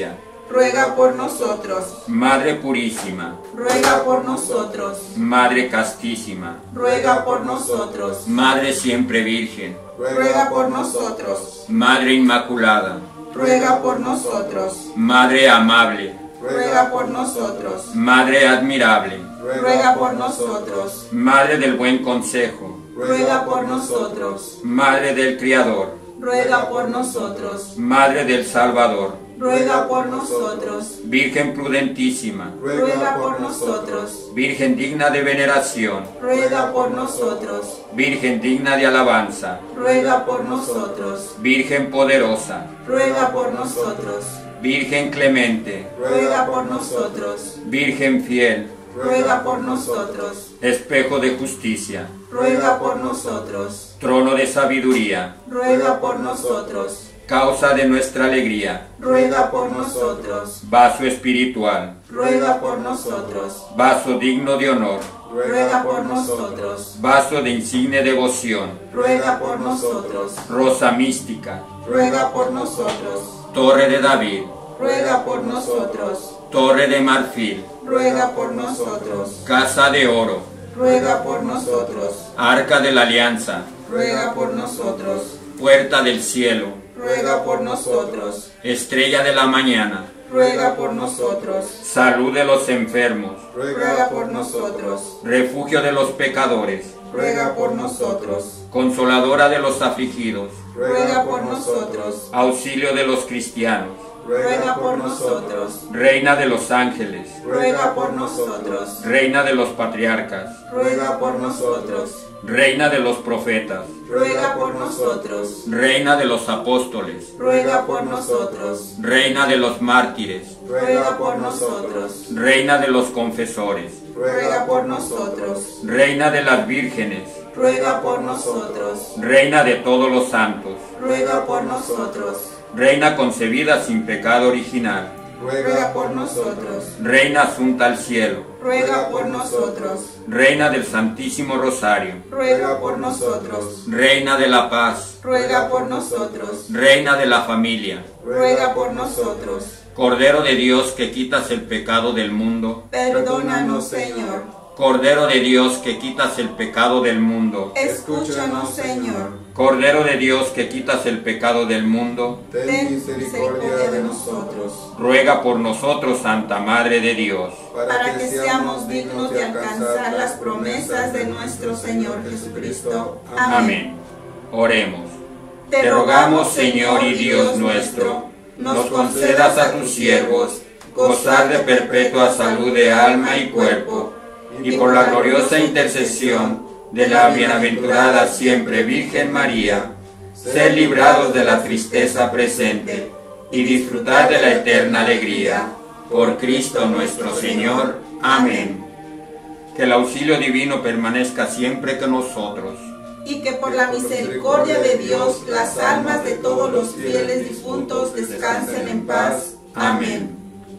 S1: ruega por nosotros.
S2: Madre purísima,
S1: Ruega por nosotros.
S2: Madre castísima,
S1: Ruega por nosotros.
S2: Madre siempre virgen,
S1: Ruega por nosotros.
S2: Madre inmaculada,
S1: Ruega por nosotros.
S2: Madre amable,
S1: Ruega por nosotros.
S2: Madre admirable,
S1: Ruega por nosotros.
S2: Madre del buen consejo,
S1: Ruega por nosotros.
S2: Madre del Criador,
S1: Ruega por nosotros.
S2: Madre del Salvador,
S1: Ruega por nosotros.
S2: Virgen prudentísima,
S1: Ruega por nosotros.
S2: Virgen digna de veneración,
S1: Ruega por nosotros.
S2: Virgen digna de alabanza,
S1: Ruega por nosotros.
S2: Virgen poderosa,
S1: Ruega por nosotros.
S2: Virgen clemente,
S1: Ruega por nosotros.
S2: Virgen fiel,
S1: Ruega por nosotros.
S2: espejo de justicia,
S1: Ruega por nosotros.
S2: trono de sabiduría,
S1: Ruega por nosotros.
S2: causa de nuestra alegría,
S1: Ruega por nosotros.
S2: vaso espiritual,
S1: Ruega por nosotros.
S2: vaso digno de honor,
S1: Ruega por nosotros.
S2: vaso de insigne devoción,
S1: Ruega por nosotros.
S2: rosa mística,
S1: Ruega por nosotros.
S2: torre de David,
S1: Ruega por nosotros.
S2: torre de marfil,
S1: Ruega por nosotros.
S2: casa de oro,
S1: Ruega por nosotros.
S2: arca de la alianza,
S1: Ruega por nosotros.
S2: puerta del cielo,
S1: Ruega por nosotros.
S2: estrella de la mañana,
S1: Ruega por nosotros.
S2: salud de los enfermos,
S1: Ruega por nosotros.
S2: refugio de los pecadores,
S1: Ruega por nosotros.
S2: consoladora de los afligidos,
S1: Ruega por nosotros.
S2: auxilio de los cristianos,
S1: Ruega por nosotros.
S2: reina de los ángeles,
S1: Ruega por nosotros.
S2: reina de los patriarcas,
S1: Ruega por nosotros.
S2: reina de los profetas,
S1: Ruega por nosotros.
S2: reina de los apóstoles,
S1: Ruega por nosotros.
S2: reina de los mártires,
S1: Ruega por nosotros.
S2: reina de los confesores,
S1: Ruega por nosotros.
S2: reina de las vírgenes,
S1: Ruega por nosotros.
S2: reina de todos los santos,
S1: Ruega por nosotros.
S2: reina concebida sin pecado original,
S1: Ruega por nosotros.
S2: reina asunta al cielo,
S1: Ruega por nosotros.
S2: reina del Santísimo Rosario,
S1: Ruega por nosotros.
S2: reina de la paz,
S1: Ruega por nosotros.
S2: reina de la familia,
S1: Ruega por nosotros.
S2: Cordero de Dios que quitas el pecado del mundo,
S1: Perdónanos, Señor.
S2: Cordero de Dios que quitas el pecado del mundo,
S1: Escúchanos, Señor.
S2: Cordero de Dios que quitas el pecado del mundo,
S1: Ten misericordia de nosotros,
S2: ruega por nosotros, Santa Madre de Dios.
S1: para que seamos dignos de alcanzar las promesas de nuestro Señor Jesucristo. Amén.
S2: Amén. Oremos. Te rogamos, Señor y Dios nuestro, nos concedas a tus siervos gozar de perpetua salud de alma y cuerpo, y por la gloriosa intercesión de la bienaventurada siempre Virgen María, ser librados de la tristeza presente y disfrutar de la eterna alegría. Por Cristo nuestro Señor. Amén. Que el auxilio divino permanezca siempre con nosotros.
S1: Y que por la misericordia de Dios las almas de todos los fieles difuntos descansen en paz. Amén.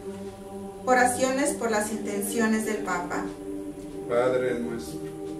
S1: Oraciones por las intenciones del Papa.
S3: Padre nuestro,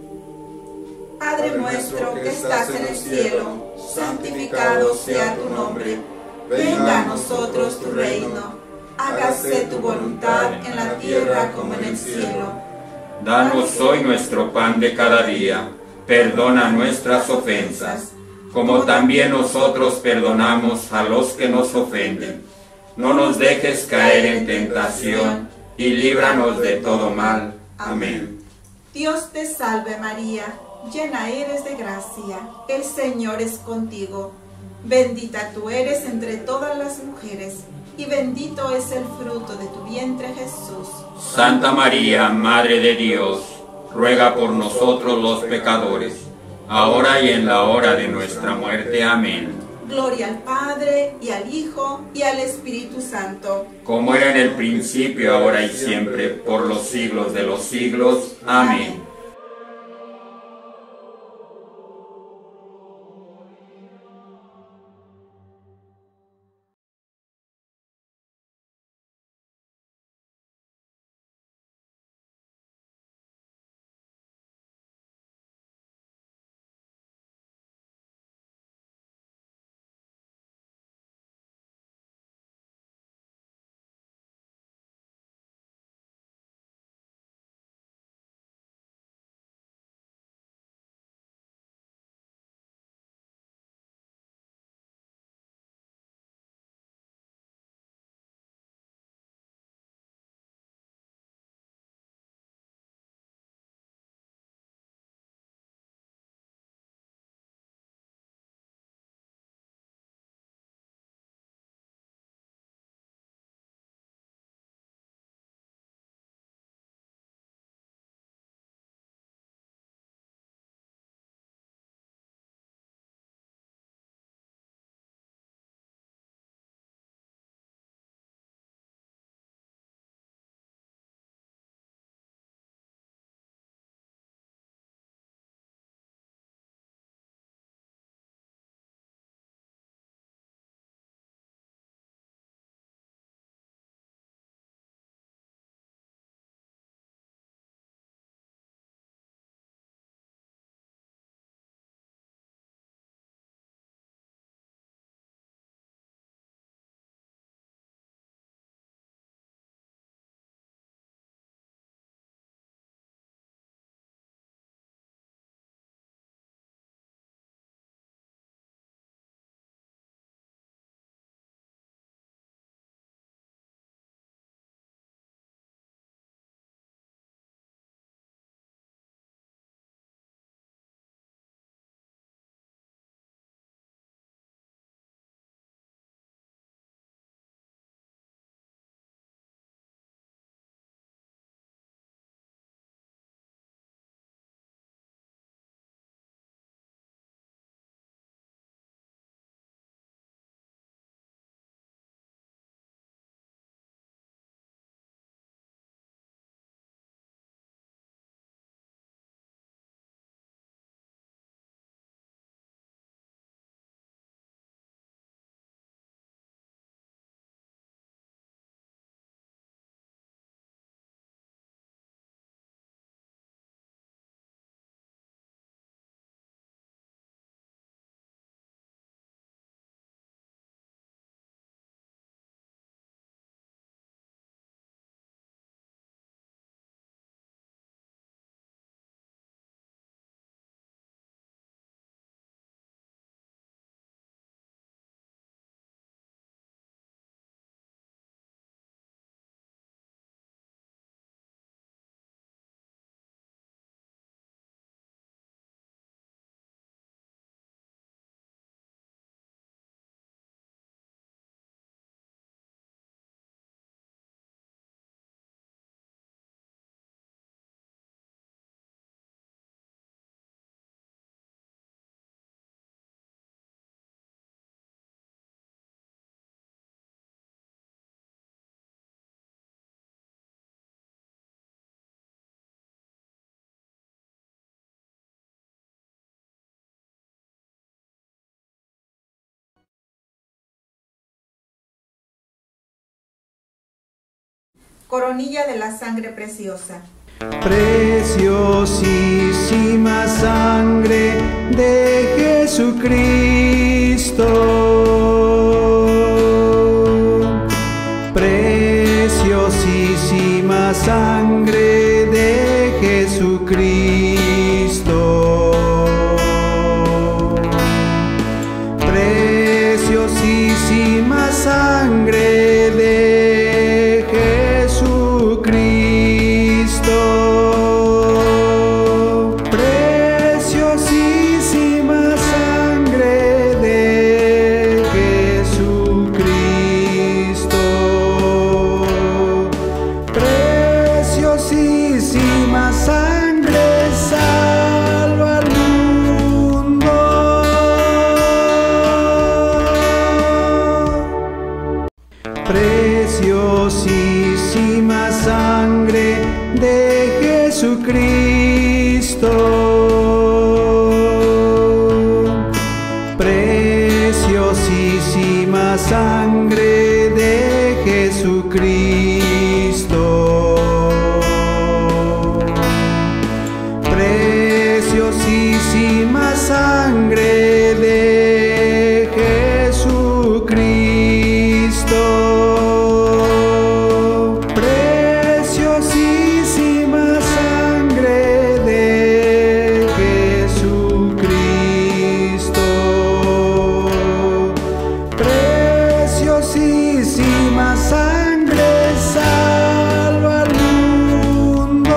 S1: Padre nuestro que estás en el cielo, santificado sea tu nombre. Venga a nosotros tu reino. Hágase tu voluntad en la tierra como en el cielo.
S2: Danos hoy nuestro pan de cada día. Perdona nuestras ofensas, como también nosotros perdonamos a los que nos ofenden. No nos dejes caer en tentación, y líbranos de todo mal. Amén.
S1: Dios te salve María, llena eres de gracia, el Señor es contigo. Bendita tú eres entre todas las mujeres, y bendito es el fruto de tu vientre Jesús.
S2: Santa María, Madre de Dios, ruega por nosotros los pecadores, ahora y en la hora de nuestra muerte. Amén.
S1: Gloria al Padre, y al Hijo, y al Espíritu Santo.
S2: Como era en el principio, ahora y siempre, por los siglos de los siglos. Amén.
S1: coronilla de la sangre preciosa.
S4: Preciosísima sangre de Jesucristo. Preciosísima sangre de Jesucristo. Preciosísima sangre de Jesucristo. Preciosísima sangre de Jesucristo. Preciosísima sangre salva al mundo. Preciosísima sangre de Jesucristo. Preciosísima sangre de Jesucristo. Preciosísima sangre de Jesucristo. Preciosísima sangre de Jesucristo. Preciosísima sangre salva al mundo.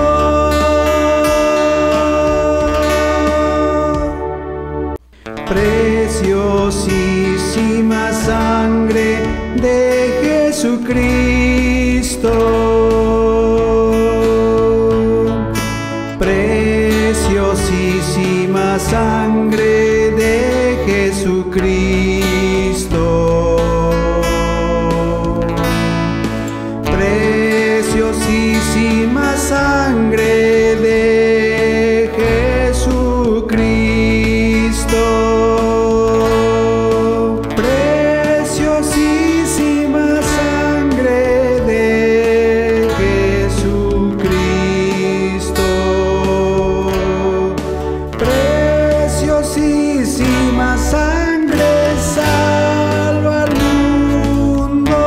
S4: Preciosísima sangre de Jesucristo. Preciosísima sangre de Jesucristo. Preciosísima sangre de Jesucristo. Preciosísima sangre de Jesucristo. Preciosísima sangre salva al mundo.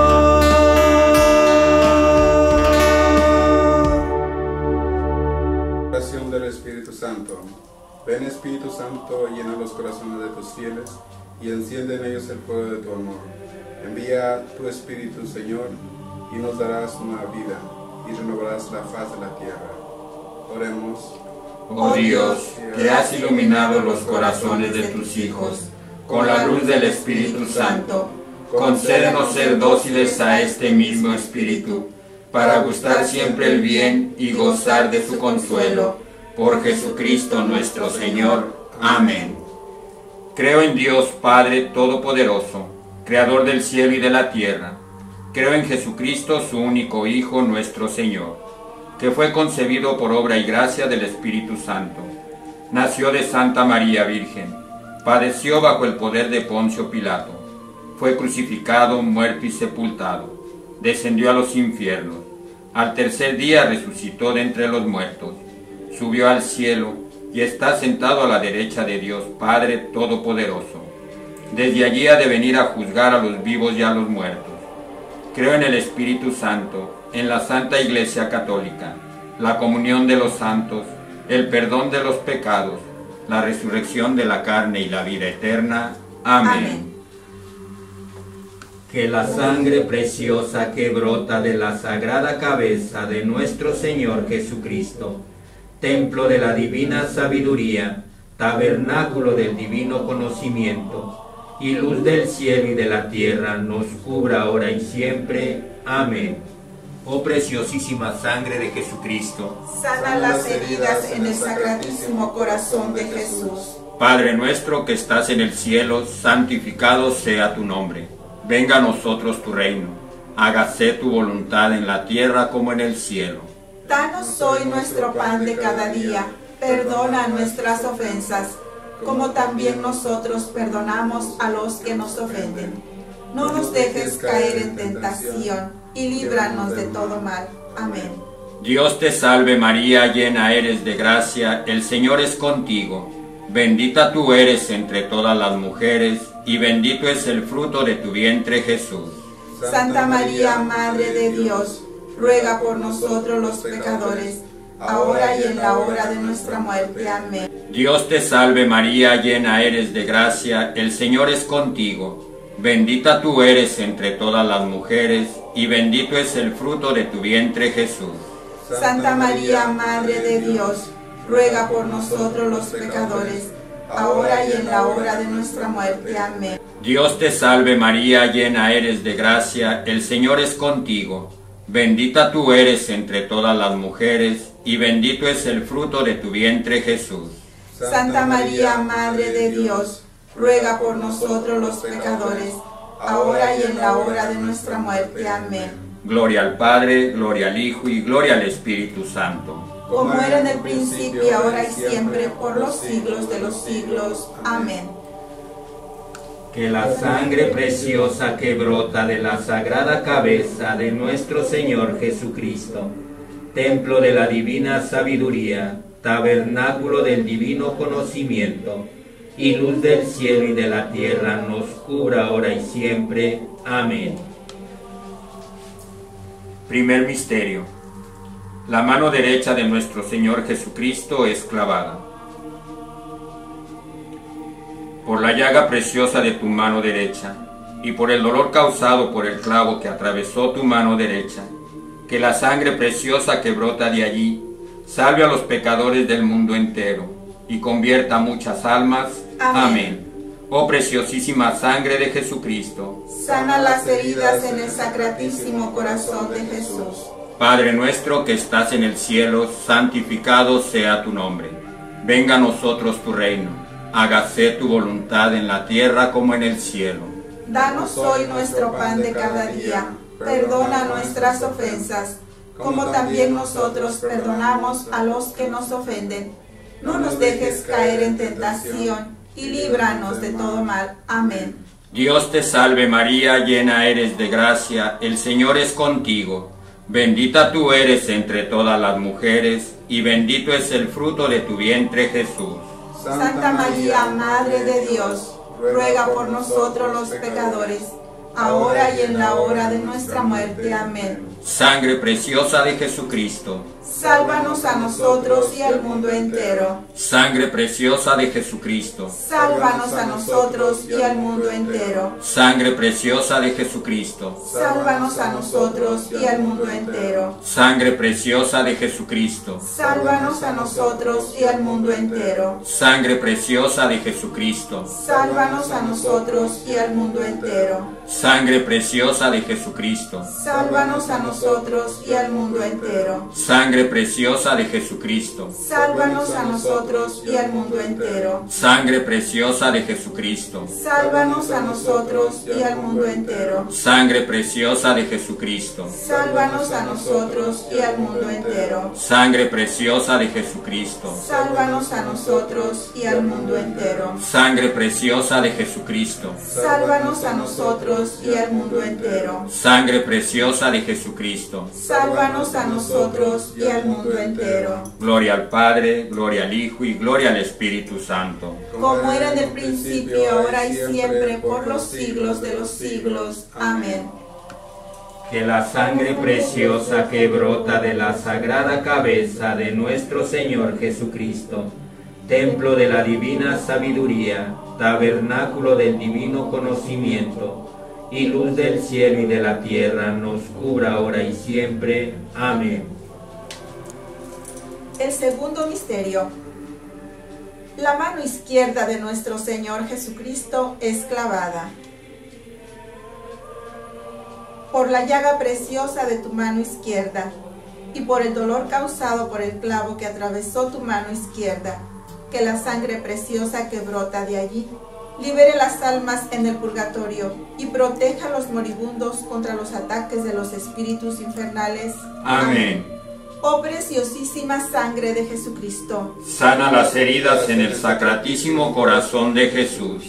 S3: Oración del Espíritu Santo. Ven Espíritu Santo, llena los corazones de tus fieles y enciende en ellos el fuego de tu amor. Envía tu Espíritu, Señor, y nos darás una vida y renovarás la faz de la tierra. Oremos.
S2: Oh Dios, que has iluminado los corazones de tus hijos con la luz del Espíritu Santo, concédenos ser dóciles a este mismo Espíritu, para gustar siempre el bien y gozar de su consuelo. Por Jesucristo nuestro Señor. Amén. Creo en Dios Padre Todopoderoso, Creador del cielo y de la tierra. Creo en Jesucristo, su único Hijo, nuestro Señor, que fue concebido por obra y gracia del Espíritu Santo. Nació de Santa María Virgen, padeció bajo el poder de Poncio Pilato, fue crucificado, muerto y sepultado, descendió a los infiernos, al tercer día resucitó de entre los muertos, subió al cielo y está sentado a la derecha de Dios Padre Todopoderoso. Desde allí ha de venir a juzgar a los vivos y a los muertos. Creo en el Espíritu Santo, en la Santa Iglesia Católica, la comunión de los santos, el perdón de los pecados, la resurrección de la carne y la vida eterna. Amén. Que la sangre preciosa que brota de la sagrada cabeza de nuestro Señor Jesucristo, templo de la divina sabiduría, tabernáculo del divino conocimiento, y luz del cielo y de la tierra, nos cubra ahora y siempre. Amén. Oh preciosísima sangre de Jesucristo,
S1: sana las heridas en el sacratísimo corazón de Jesús.
S2: Padre nuestro que estás en el cielo, santificado sea tu nombre. Venga a nosotros tu reino. Hágase tu voluntad en la tierra como en el cielo.
S1: Danos hoy nuestro pan de cada día. Perdona nuestras ofensas, como también nosotros perdonamos a los que nos ofenden. No nos dejes caer en tentación y líbranos de todo mal. Amén.
S2: Dios te salve María, llena eres de gracia, el Señor es contigo. Bendita tú eres entre todas las mujeres, y bendito es el fruto de tu vientre Jesús.
S1: Santa María, Madre de Dios, ruega por nosotros los pecadores, ahora y en la hora de nuestra muerte. Amén.
S2: Dios te salve María, llena eres de gracia, el Señor es contigo. Bendita tú eres entre todas las mujeres, y bendito es el fruto de tu vientre Jesús.
S1: Santa María, Madre de Dios, ruega por nosotros los pecadores, ahora y en la hora de nuestra muerte. Amén.
S2: Dios te salve María, llena eres de gracia, el Señor es contigo. Bendita tú eres entre todas las mujeres, y bendito es el fruto de tu vientre Jesús.
S1: Santa María, Madre de Dios, ruega por nosotros los pecadores, ahora y en la hora de nuestra muerte. Amén.
S2: Gloria al Padre, gloria al Hijo y gloria al Espíritu Santo.
S1: Como era en el principio, ahora y siempre, por los siglos de los siglos. Amén.
S2: Que la sangre preciosa que brota de la sagrada cabeza de nuestro Señor Jesucristo, templo de la divina sabiduría, tabernáculo del divino conocimiento, y luz del cielo y de la tierra, nos cubra ahora y siempre. Amén. Primer misterio. La mano derecha de nuestro Señor Jesucristo es clavada. Por la llaga preciosa de tu mano derecha, y por el dolor causado por el clavo que atravesó tu mano derecha, que la sangre preciosa que brota de allí salve a los pecadores del mundo entero, y convierta a muchas almas. Amén. Oh preciosísima sangre de Jesucristo,
S1: sana las heridas en el sacratísimo corazón de Jesús.
S2: Padre nuestro que estás en el cielo, santificado sea tu nombre. Venga a nosotros tu reino. Hágase tu voluntad en la tierra como en el cielo.
S1: Danos hoy nuestro pan de cada día. Perdona nuestras ofensas, como también nosotros perdonamos a los que nos ofenden. No nos dejes caer en tentación, y líbranos de todo mal. Amén.
S2: Dios te salve María, llena eres de gracia, el Señor es contigo. Bendita tú eres entre todas las mujeres, y bendito es el fruto de tu vientre Jesús.
S1: Santa María, Madre de Dios, ruega por nosotros los pecadores, ahora y en la hora de nuestra muerte. Amén.
S2: Sangre preciosa de Jesucristo,
S1: sálvanos a nosotros y al mundo entero.
S2: Sangre preciosa de Jesucristo,
S1: sálvanos a nosotros y al mundo entero.
S2: Sangre preciosa de Jesucristo,
S1: sálvanos a nosotros y al mundo entero.
S2: Sangre preciosa de Jesucristo,
S1: sálvanos a nosotros y al mundo entero.
S2: Sangre preciosa de Jesucristo,
S1: sálvanos a nosotros y al mundo entero.
S2: Sangre preciosa de Jesucristo,
S1: sálvanos a nosotros y al mundo entero.
S2: Sangre preciosa de Jesucristo,
S1: sálvanos a nosotros y al mundo entero.
S2: Sangre preciosa de Jesucristo,
S1: sálvanos a nosotros y al mundo entero.
S2: Sangre preciosa de Jesucristo,
S1: sálvanos a nosotros y al mundo entero.
S2: Sangre preciosa de Jesucristo,
S1: sálvanos a nosotros y al mundo entero.
S2: Sangre preciosa de Jesucristo,
S1: sálvanos a nosotros y al mundo entero.
S2: Sangre preciosa de Jesucristo,
S1: sálvanos a nosotros y al mundo entero.
S2: Gloria al Padre, gloria al Hijo y gloria al Espíritu Santo.
S1: Como era en el principio, ahora y siempre, por los siglos de los siglos. Amén.
S2: Que la sangre preciosa que brota de la sagrada cabeza de nuestro Señor Jesucristo, templo de la divina sabiduría, tabernáculo del divino conocimiento, y luz del cielo y de la tierra, nos cubra ahora y siempre. Amén.
S1: El segundo misterio. La mano izquierda de nuestro Señor Jesucristo es clavada. Por la llaga preciosa de tu mano izquierda, y por el dolor causado por el clavo que atravesó tu mano izquierda, que la sangre preciosa que brota de allí libere las almas en el purgatorio y proteja a los moribundos contra los ataques de los espíritus infernales.
S2: Amén.
S1: Oh preciosísima sangre de Jesucristo,
S2: sana las heridas en el sacratísimo corazón de Jesús.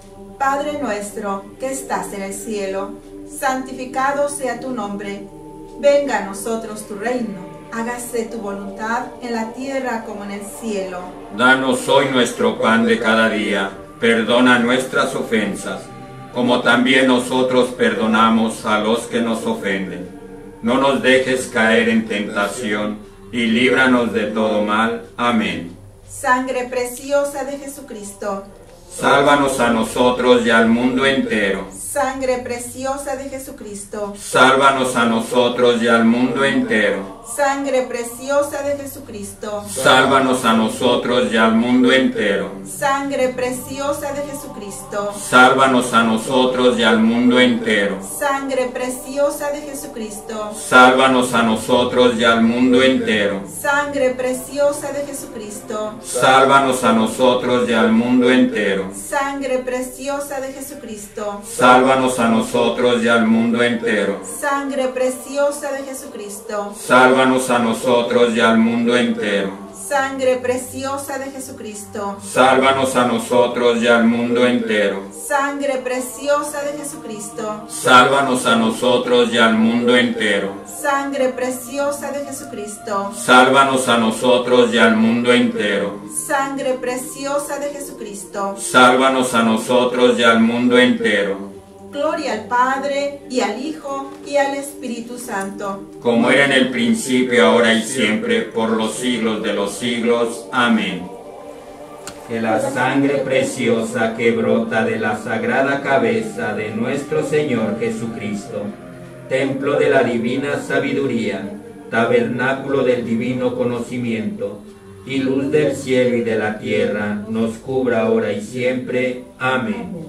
S1: Padre nuestro que estás en el cielo, santificado sea tu nombre. Venga a nosotros tu reino, hágase tu voluntad en la tierra como en el cielo.
S2: Danos hoy nuestro pan de cada día, perdona nuestras ofensas, como también nosotros perdonamos a los que nos ofenden. No nos dejes caer en tentación, y líbranos de todo mal. Amén.
S1: Sangre preciosa de Jesucristo,
S2: Sálvanos a nosotros y al mundo entero.
S1: sangre preciosa de Jesucristo,
S2: Sálvanos a nosotros y al mundo entero.
S1: sangre preciosa de Jesucristo,
S2: Sálvanos a nosotros y al mundo entero.
S1: sangre preciosa de Jesucristo,
S2: Sálvanos a nosotros y al mundo entero.
S1: sangre preciosa de Jesucristo,
S2: Sálvanos a nosotros y al mundo entero.
S1: sangre preciosa de Jesucristo,
S2: Sálvanos a nosotros y al mundo entero.
S1: sangre preciosa de Jesucristo,
S2: Sálvanos a nosotros y al mundo entero.
S1: sangre preciosa de Jesucristo,
S2: Sálvanos a nosotros y al mundo entero.
S1: sangre preciosa de Jesucristo,
S2: Sálvanos a nosotros y al mundo entero.
S1: sangre preciosa de Jesucristo,
S2: Sálvanos a nosotros y al mundo entero.
S1: sangre preciosa de Jesucristo,
S2: Sálvanos a nosotros y al mundo entero.
S1: sangre preciosa de Jesucristo.
S2: Sálvanos a nosotros y al mundo entero.
S1: Gloria al Padre, y al Hijo, y al Espíritu Santo.
S2: Como era en el principio, ahora y siempre, por los siglos de los siglos. Amén. Que la sangre preciosa que brota de la sagrada cabeza de nuestro Señor Jesucristo, templo de la divina sabiduría, tabernáculo del divino conocimiento, y luz del cielo y de la tierra, nos cubra ahora y siempre. Amén.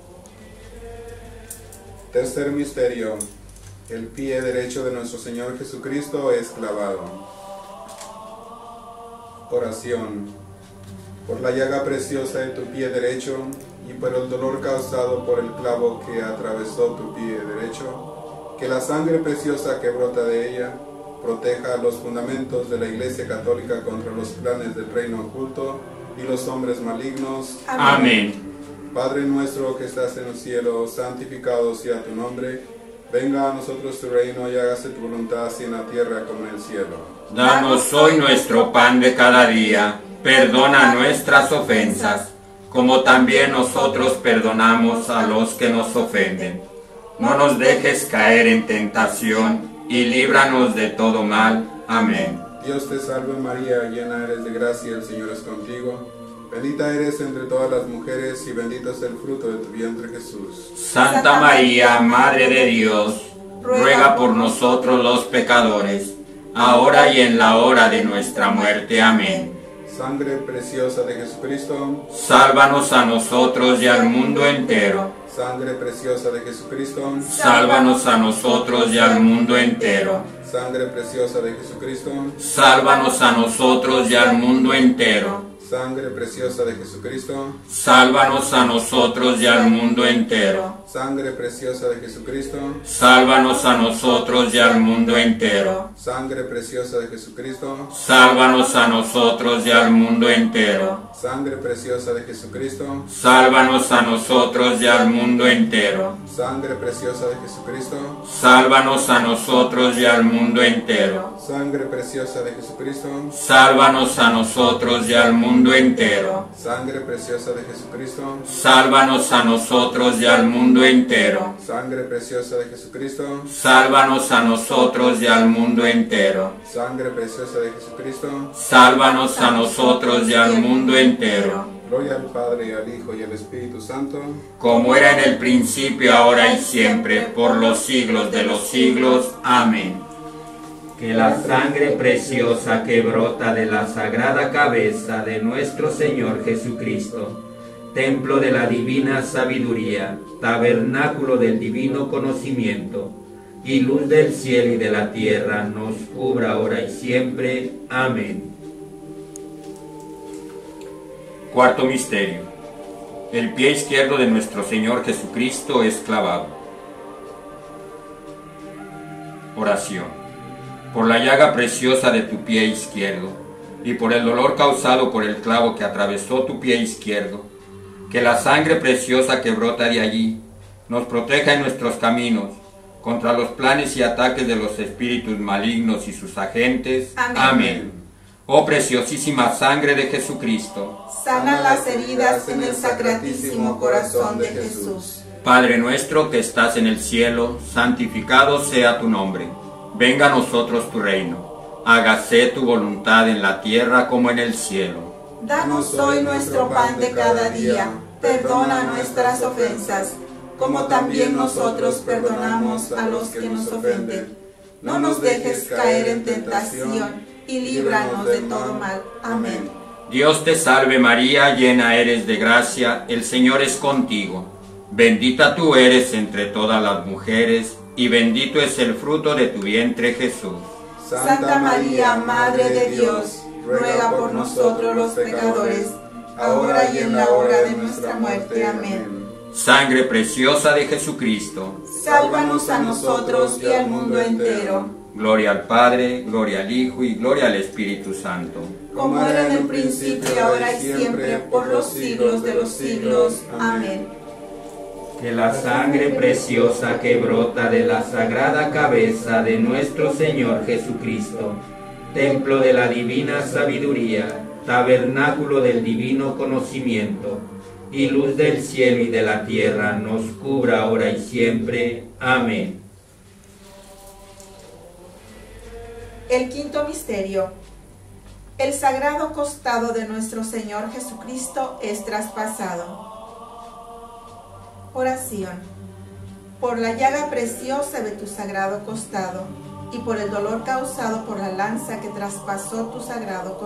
S3: Tercer misterio. El pie derecho de nuestro Señor Jesucristo es clavado. Oración. Por la llaga preciosa de tu pie derecho y por el dolor causado por el clavo que atravesó tu pie derecho, que la sangre preciosa que brota de ella proteja los fundamentos de la Iglesia Católica contra los planes del reino oculto y los hombres malignos.
S2: Amén.
S3: Padre nuestro que estás en el cielo, santificado sea tu nombre. Venga a nosotros tu reino y hágase tu voluntad así en la tierra como en el cielo.
S2: Danos hoy nuestro pan de cada día. Perdona nuestras ofensas, como también nosotros perdonamos a los que nos ofenden. No nos dejes caer en tentación, y líbranos de todo mal. Amén.
S3: Dios te salve María, llena eres de gracia, el Señor es contigo. Bendita eres entre todas las mujeres y bendito es el fruto de tu vientre Jesús.
S2: Santa María, Madre de Dios, ruega por nosotros los pecadores, ahora y en la hora de nuestra muerte. Amén.
S3: Sangre preciosa de Jesucristo,
S2: Sálvanos a nosotros y al mundo entero.
S3: sangre preciosa de Jesucristo,
S2: Sálvanos a nosotros y al mundo entero.
S3: sangre preciosa de Jesucristo,
S2: Sálvanos a nosotros y al mundo entero.
S3: sangre preciosa de Jesucristo,
S2: Sálvanos a nosotros y al mundo entero.
S3: sangre preciosa de Jesucristo,
S2: Sálvanos a nosotros y al mundo entero.
S3: sangre preciosa de Jesucristo,
S2: Sálvanos a nosotros y al mundo entero.
S3: sangre preciosa de Jesucristo,
S2: Sálvanos a nosotros y al mundo entero.
S3: sangre preciosa de Jesucristo,
S2: Sálvanos a nosotros y al mundo entero.
S3: sangre preciosa de Jesucristo,
S2: Sálvanos a nosotros y al mundo entero.
S3: sangre preciosa de Jesucristo,
S2: Sálvanos a nosotros y al mundo entero.
S3: sangre preciosa de Jesucristo,
S2: Sálvanos a nosotros y al mundo entero.
S3: sangre preciosa de Jesucristo.
S2: Sálvanos a nosotros y al mundo entero.
S3: Gloria al Padre, y al Hijo, y al Espíritu Santo.
S2: Como era en el principio, ahora y siempre, por los siglos de los siglos. Amén. Que la sangre preciosa que brota de la sagrada cabeza de nuestro Señor Jesucristo, templo de la divina sabiduría, tabernáculo del divino conocimiento, y luz del cielo y de la tierra, nos cubra ahora y siempre. Amén. Cuarto misterio. El pie izquierdo de nuestro Señor Jesucristo es clavado. Oración. Por la llaga preciosa de tu pie izquierdo, y por el dolor causado por el clavo que atravesó tu pie izquierdo, que la sangre preciosa que brota de allí nos proteja en nuestros caminos, contra los planes y ataques de los espíritus malignos y sus agentes.
S1: Amén.
S2: Amén. Oh preciosísima sangre de Jesucristo,
S1: sana las heridas en el sacratísimo corazón de Jesús.
S2: Padre nuestro que estás en el cielo, santificado sea tu nombre. Venga a nosotros tu reino. Hágase tu voluntad en la tierra como en el cielo.
S1: Danos hoy nuestro pan de cada día. Perdona nuestras ofensas, como también nosotros perdonamos a los que nos ofenden. No nos dejes caer en tentación y líbranos de todo mal. Amén.
S2: Dios te salve María, llena eres de gracia, el Señor es contigo. Bendita tú eres entre todas las mujeres, y bendito es el fruto de tu vientre Jesús.
S1: Santa María, Madre de Dios, ruega por nosotros los pecadores, ahora y en la hora de nuestra muerte. Amén.
S2: Sangre preciosa de Jesucristo,
S1: sálvanos a nosotros y al mundo entero.
S2: Gloria al Padre, gloria al Hijo y gloria al Espíritu Santo.
S1: Como era en el principio, ahora y siempre, por los siglos de los siglos. Amén.
S2: Que la sangre preciosa que brota de la sagrada cabeza de nuestro Señor Jesucristo, templo de la divina sabiduría, tabernáculo del divino conocimiento, y luz del cielo y de la tierra, nos cubra ahora y siempre. Amén.
S1: El quinto misterio. El sagrado costado de nuestro Señor Jesucristo es traspasado. Oración. Por la llaga preciosa de tu sagrado costado y por el dolor causado por la lanza que traspasó tu sagrado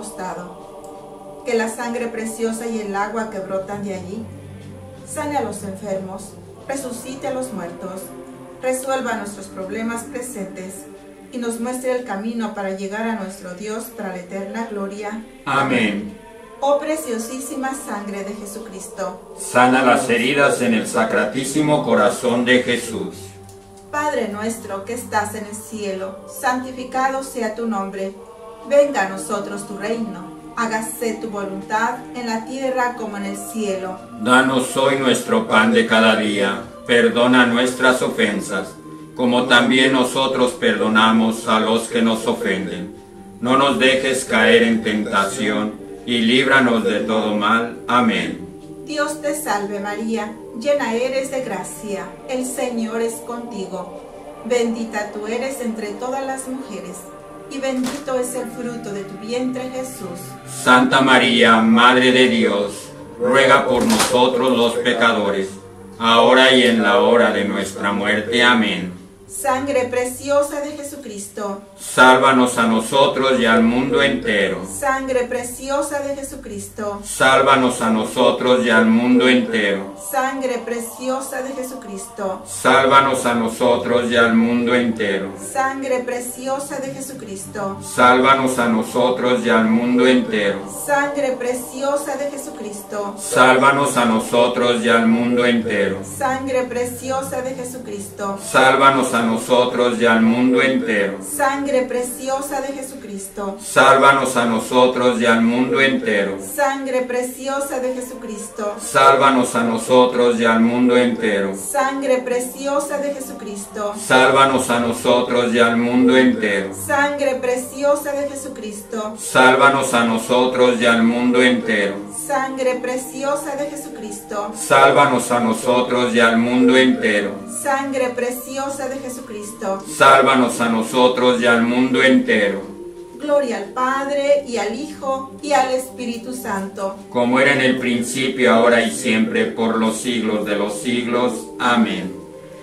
S1: costado, que la sangre preciosa y el agua que brotan de allí sane a los enfermos, resucite a los muertos, resuelva nuestros problemas presentes y nos muestre el camino para llegar a nuestro Dios para la eterna gloria.
S2: Amén.
S1: Oh preciosísima sangre de Jesucristo,
S2: sana las heridas en el sacratísimo corazón de Jesús.
S1: Padre nuestro que estás en el cielo, santificado sea tu nombre. Venga a nosotros tu reino. Hágase tu voluntad en la tierra como en el cielo.
S2: Danos hoy nuestro pan de cada día. Perdona nuestras ofensas, como también nosotros perdonamos a los que nos ofenden. No nos dejes caer en tentación, y líbranos de todo mal. Amén.
S1: Dios te salve María, llena eres de gracia, el Señor es contigo. Bendita tú eres entre todas las mujeres, y bendito es el fruto de tu vientre Jesús.
S2: Santa María, Madre de Dios, ruega por nosotros los pecadores, ahora y en la hora de nuestra muerte. Amén.
S1: Sangre preciosa de Jesucristo,
S2: sálvanos a nosotros y al mundo entero.
S1: Sangre preciosa de Jesucristo,
S2: sálvanos a nosotros y al mundo entero.
S1: Sangre preciosa de Jesucristo,
S2: sálvanos a nosotros y al mundo entero.
S1: Sangre preciosa de Jesucristo,
S2: sálvanos a nosotros y al mundo entero.
S1: Sangre preciosa de Jesucristo,
S2: sálvanos a nosotros y al mundo entero.
S1: Sangre preciosa de Jesucristo,
S2: sálvanos a nosotros y al mundo entero.
S1: Sangre preciosa de Jesucristo,
S2: sálvanos a nosotros y al mundo entero.
S1: Sangre preciosa de Jesucristo,
S2: sálvanos a nosotros y al mundo entero.
S1: Sangre preciosa de Jesucristo,
S2: sálvanos a nosotros y al mundo entero.
S1: Sangre preciosa de Jesucristo,
S2: sálvanos a nosotros y al mundo entero.
S1: Sangre preciosa de Jesucristo,
S2: sálvanos a nosotros y al mundo entero.
S1: Sangre preciosa de Jesucristo,
S2: sálvanos a nosotros y al mundo entero.
S1: Gloria al Padre, y al Hijo, y al Espíritu Santo.
S2: Como era en el principio, ahora y siempre, por los siglos de los siglos. Amén.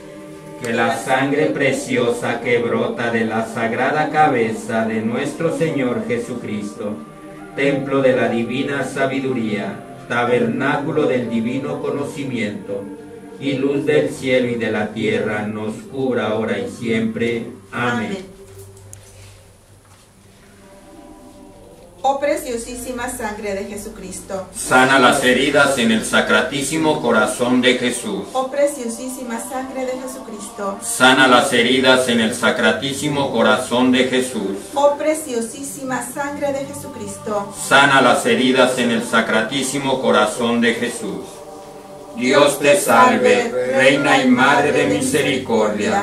S2: Que la sangre preciosa que brota de la sagrada cabeza de nuestro Señor Jesucristo, templo de la divina sabiduría, tabernáculo del divino conocimiento, y luz del cielo y de la tierra, nos cubra ahora y siempre. Amén.
S1: Oh preciosísima sangre de Jesucristo,
S2: sana las heridas en el sacratísimo corazón de Jesús.
S1: Oh preciosísima sangre de Jesucristo,
S2: sana las heridas en el sacratísimo corazón de Jesús.
S1: Oh preciosísima sangre de Jesucristo,
S2: sana las heridas en el sacratísimo corazón de Jesús. Dios te salve, Reina y Madre de misericordia,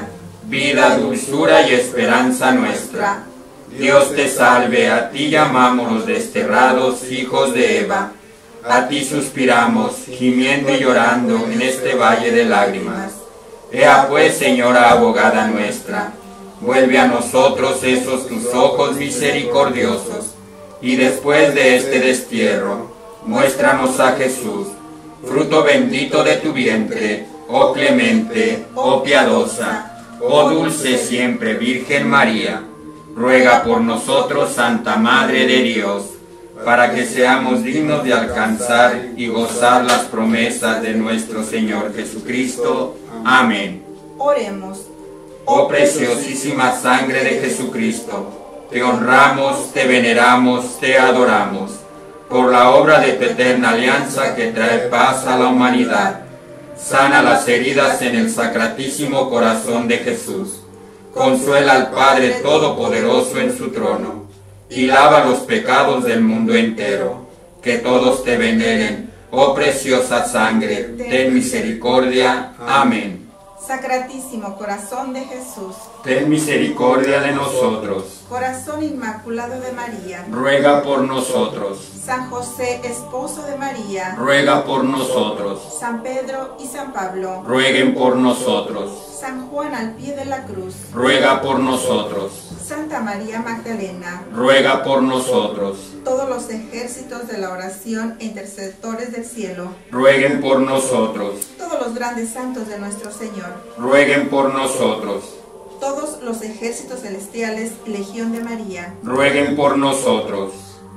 S2: vida, dulzura y esperanza nuestra. Dios te salve, a ti llamamos los desterrados hijos de Eva. A ti suspiramos, gimiendo y llorando en este valle de lágrimas. Ea pues, Señora abogada nuestra, vuelve a nosotros esos tus ojos misericordiosos, y después de este destierro, muéstranos a Jesús, fruto bendito de tu vientre, oh clemente, oh piadosa, oh dulce siempre Virgen María. Ruega por nosotros, Santa Madre de Dios, para que seamos dignos de alcanzar y gozar las promesas de nuestro Señor Jesucristo. Amén.
S1: Oremos.
S2: Oh preciosísima sangre de Jesucristo, te honramos, te veneramos, te adoramos, por la obra de tu eterna alianza que trae paz a la humanidad. Sana las heridas en el sacratísimo corazón de Jesús. Consuela al Padre Todopoderoso en su trono, y lava los pecados del mundo entero. Que todos te veneren, oh preciosa sangre, ten misericordia. Amén.
S1: Sacratísimo corazón de Jesús,
S2: Ten misericordia de nosotros.
S1: corazón inmaculado de María,
S2: Ruega por nosotros.
S1: San José, esposo de María,
S2: Ruega por nosotros.
S1: San Pedro y San Pablo,
S2: Rueguen por nosotros.
S1: San Juan al pie de la cruz,
S2: Ruega por nosotros.
S1: Santa María Magdalena,
S2: Ruega por nosotros.
S1: todos los ejércitos de la oración e intercesores del cielo,
S2: Rueguen por nosotros.
S1: todos los grandes santos de nuestro Señor,
S2: Rueguen por nosotros.
S1: todos los ejércitos celestiales, Legión de María,
S2: Rueguen por nosotros.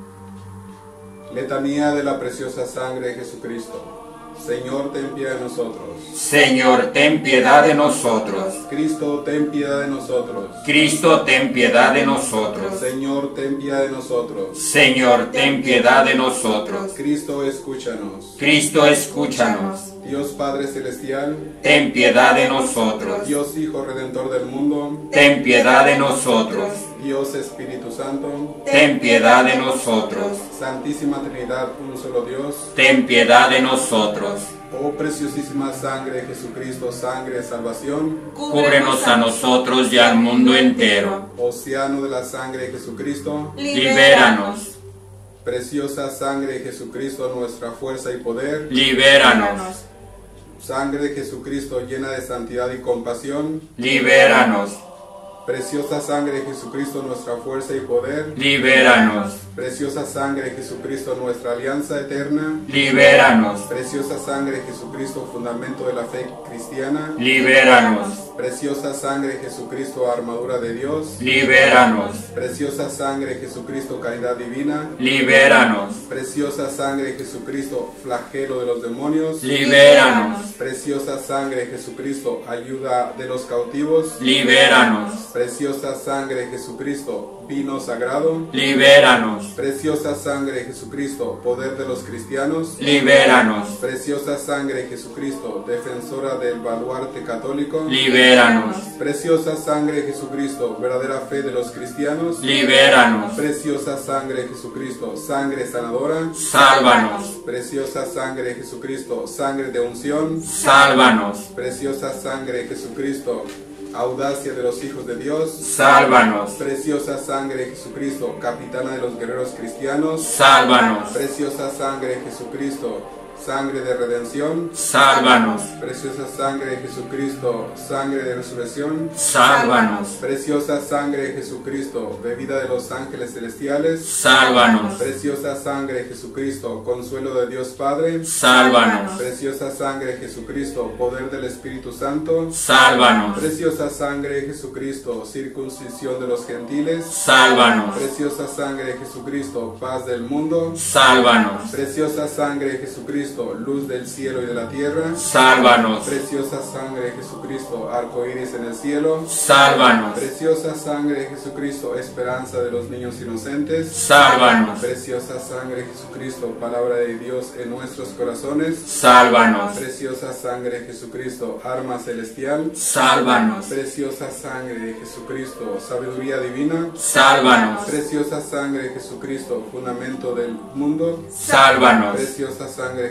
S3: Letanía de la preciosa sangre de Jesucristo. Señor, ten piedad de nosotros.
S2: Señor, ten piedad de nosotros.
S3: Cristo, ten piedad de nosotros.
S2: Cristo, ten piedad de nosotros.
S3: Señor, ten piedad de nosotros.
S2: Señor, ten piedad de nosotros.
S3: Cristo, escúchanos.
S2: Cristo, escúchanos.
S3: Dios Padre Celestial,
S2: Ten piedad de nosotros.
S3: Dios Hijo Redentor del mundo,
S2: Ten piedad de nosotros.
S3: Dios Espíritu Santo,
S2: Ten piedad de nosotros.
S3: Santísima Trinidad, un solo Dios.
S2: Ten piedad de nosotros.
S3: Oh preciosísima sangre de Jesucristo, sangre de salvación.
S2: Cúbrenos a nosotros y al mundo entero.
S3: Océano de la sangre de Jesucristo.
S2: Libéranos.
S3: Preciosa sangre de Jesucristo, nuestra fuerza y poder.
S2: Libéranos.
S3: Sangre de Jesucristo llena de santidad y compasión.
S2: Libéranos.
S3: Preciosa sangre de Jesucristo, nuestra fuerza y poder.
S2: Libéranos.
S3: Preciosa sangre de Jesucristo, nuestra alianza eterna.
S2: Libéranos.
S3: Preciosa sangre de Jesucristo, fundamento de la fe cristiana.
S2: Libéranos.
S3: Preciosa sangre de Jesucristo, armadura de Dios.
S2: Libéranos.
S3: Preciosa sangre de Jesucristo, caridad divina.
S2: Libéranos.
S3: Preciosa sangre de Jesucristo, flagelo de los demonios.
S2: Libéranos.
S3: Preciosa sangre de Jesucristo, ayuda de los cautivos.
S2: Libéranos.
S3: Preciosa sangre de Jesucristo, vino sagrado.
S2: Libéranos.
S3: Preciosa sangre de Jesucristo, poder de los cristianos.
S2: Libéranos.
S3: Preciosa sangre de Jesucristo, defensora del baluarte católico.
S2: Libéranos.
S3: Preciosa sangre de Jesucristo, verdadera fe de los cristianos.
S2: Libéranos.
S3: Preciosa sangre de Jesucristo, sangre sanadora.
S2: Sálvanos.
S3: Preciosa sangre de Jesucristo, sangre de unción.
S2: Sálvanos.
S3: Preciosa sangre de Jesucristo, audacia de los hijos de Dios.
S2: Sálvanos.
S3: Preciosa sangre de Jesucristo, capitana de los guerreros cristianos.
S2: Sálvanos.
S3: Preciosa sangre de Jesucristo, sangre de redención.
S2: Sálvanos.
S3: Preciosa sangre de Jesucristo, sangre de resurrección.
S2: Sálvanos.
S3: Preciosa sangre de Jesucristo, bebida de los ángeles celestiales.
S2: Sálvanos.
S3: Preciosa sangre de Jesucristo, consuelo de Dios Padre.
S2: Sálvanos.
S3: Preciosa sangre de Jesucristo, poder del Espíritu Santo.
S2: Sálvanos.
S3: Preciosa sangre de Jesucristo, circuncisión de los gentiles.
S2: Sálvanos.
S3: Preciosa sangre de Jesucristo, paz del mundo.
S2: Sálvanos.
S3: Preciosa sangre de Jesucristo, luz del cielo y de la tierra.
S2: Sálvanos.
S3: Preciosa sangre de Jesucristo, arco iris en el cielo.
S2: Sálvanos.
S3: Preciosa sangre de Jesucristo, esperanza de los niños inocentes.
S2: Sálvanos.
S3: Preciosa sangre de Jesucristo, palabra de Dios en nuestros corazones.
S2: Sálvanos.
S3: Preciosa sangre de Jesucristo, arma celestial.
S2: Sálvanos.
S3: Preciosa sangre de Jesucristo, sabiduría divina.
S2: Sálvanos.
S3: Preciosa sangre de Jesucristo, fundamento del mundo.
S2: Sálvanos.
S3: Preciosa sangre de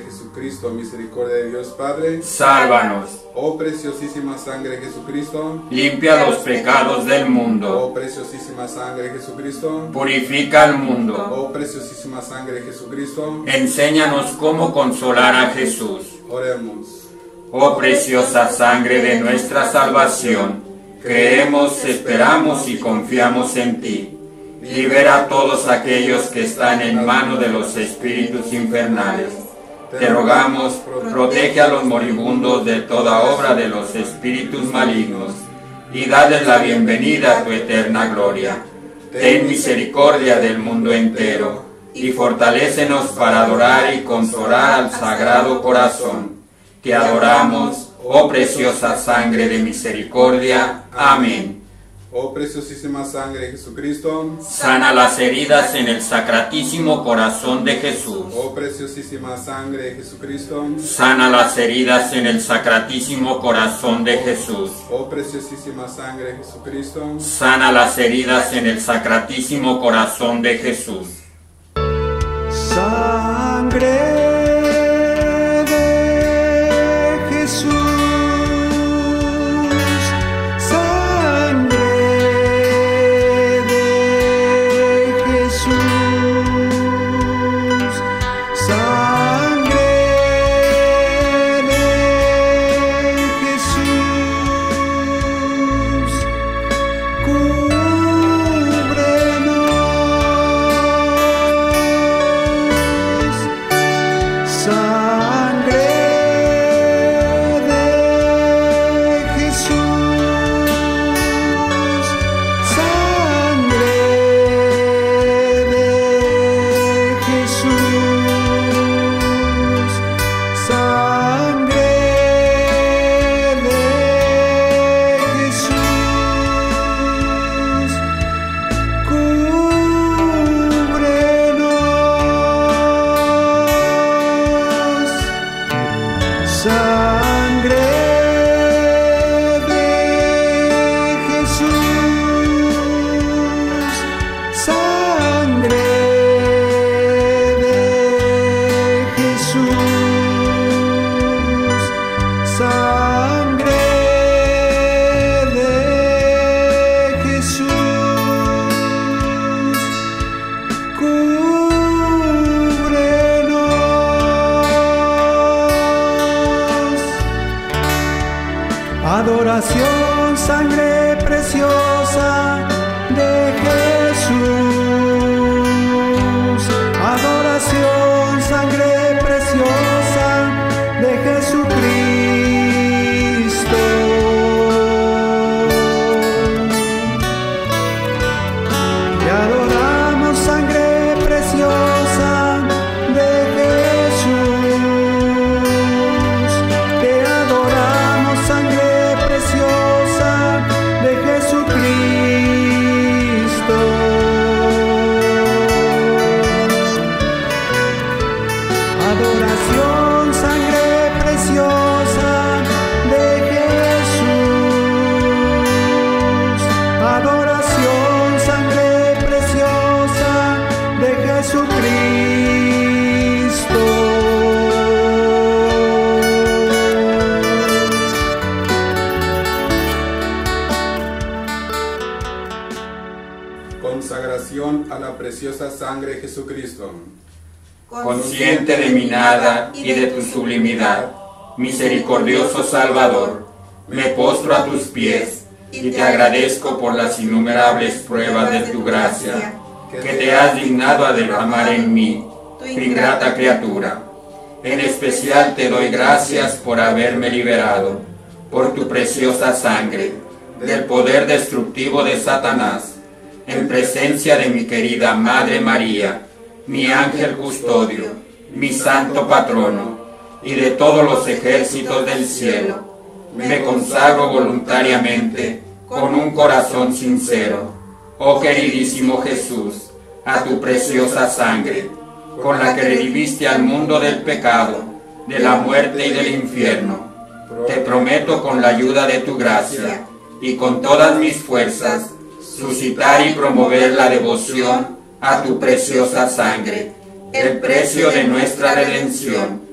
S3: Jesucristo, misericordia de Dios Padre,
S2: Sálvanos.
S3: oh preciosísima sangre de Jesucristo,
S2: Limpia los pecados del mundo.
S3: oh preciosísima sangre de Jesucristo,
S2: Purifica al mundo.
S3: oh preciosísima sangre de Jesucristo,
S2: Enséñanos cómo consolar a Jesús.
S3: oremos.
S2: Oh preciosa sangre de nuestra salvación, creemos, esperamos y confiamos en ti. Libera a todos aquellos que están en manos de los espíritus infernales. Te rogamos, protege a los moribundos de toda obra de los espíritus malignos y dale la bienvenida a tu eterna gloria. Ten misericordia del mundo entero y fortalécenos para adorar y consolar al Sagrado Corazón. Te adoramos, oh preciosa sangre de misericordia. Amén.
S3: Oh preciosísima sangre de Jesucristo,
S2: Sana las heridas en el Sacratísimo Corazón de Jesús.
S3: oh preciosísima sangre de Jesucristo,
S2: Sana las heridas en el Sacratísimo Corazón de Jesús.
S3: oh preciosísima sangre de Jesucristo,
S2: Sana las heridas en el Sacratísimo Corazón de Jesús.
S4: Sangre de Jesús, sangre de Jesús, sangre de Jesús, cúbrenos. Sangre de Jesús, sangre de Jesús, sangre de Jesús, cúbrenos. Sangre de Jesús, sangre de Jesús, sangre de Jesús, cúbrenos. Adoración, sangre preciosa de Jesús. Adoración, sangre preciosa de Jesucristo. Te adoramos, sangre preciosa de Jesús. Te adoramos, sangre preciosa de Jesucristo. Adoración, sangre preciosa de Jesús. Adoración, sangre preciosa de Jesucristo.
S3: consagración a la preciosa sangre de Jesucristo.
S2: Consciente de mi nada y de tu sublimidad, misericordioso Salvador, me postro a tus pies y te agradezco por las innumerables pruebas de tu gracia que te has dignado a derramar en mí, tu ingrata criatura. En especial te doy gracias por haberme liberado, por tu preciosa sangre, del poder destructivo de Satanás, en presencia de mi querida Madre María, mi ángel custodio, mi santo patrono, y de todos los ejércitos del cielo. Me consagro voluntariamente, con un corazón sincero, oh queridísimo Jesús, a tu preciosa sangre, con la que redimiste al mundo del pecado, de la muerte y del infierno. Te prometo con la ayuda de tu gracia, y con todas mis fuerzas, suscitar y promover la devoción a tu preciosa sangre, el precio de nuestra redención,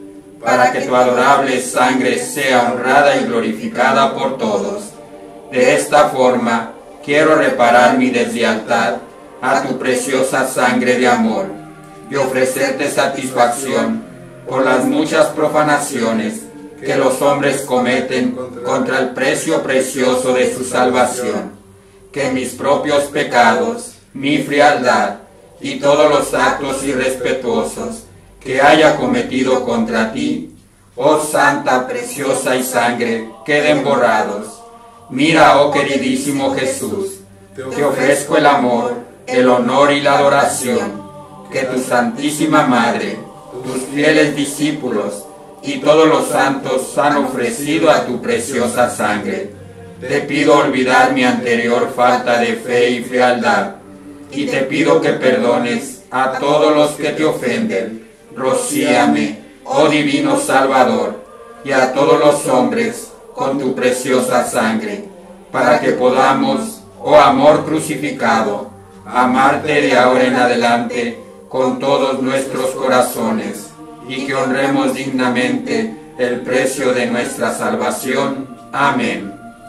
S2: para que tu adorable sangre sea honrada y glorificada por todos. De esta forma, quiero reparar mi deslealtad a tu preciosa sangre de amor y ofrecerte satisfacción por las muchas profanaciones que los hombres cometen contra el precio precioso de su salvación. Que mis propios pecados, mi frialdad y todos los actos irrespetuosos que haya cometido contra ti, oh santa, preciosa y sangre, queden borrados. Mira, oh queridísimo Jesús, te ofrezco el amor, el honor y la adoración que tu Santísima Madre, tus fieles discípulos y todos los santos han ofrecido a tu preciosa sangre. Te pido olvidar mi anterior falta de fe y frialdad, y te pido que perdones a todos los que te ofenden. Rocíame, oh divino Salvador, y a todos los hombres con tu preciosa sangre, para que podamos, oh amor crucificado, amarte de ahora en adelante con todos nuestros corazones, y que honremos dignamente el precio de nuestra salvación. Amén.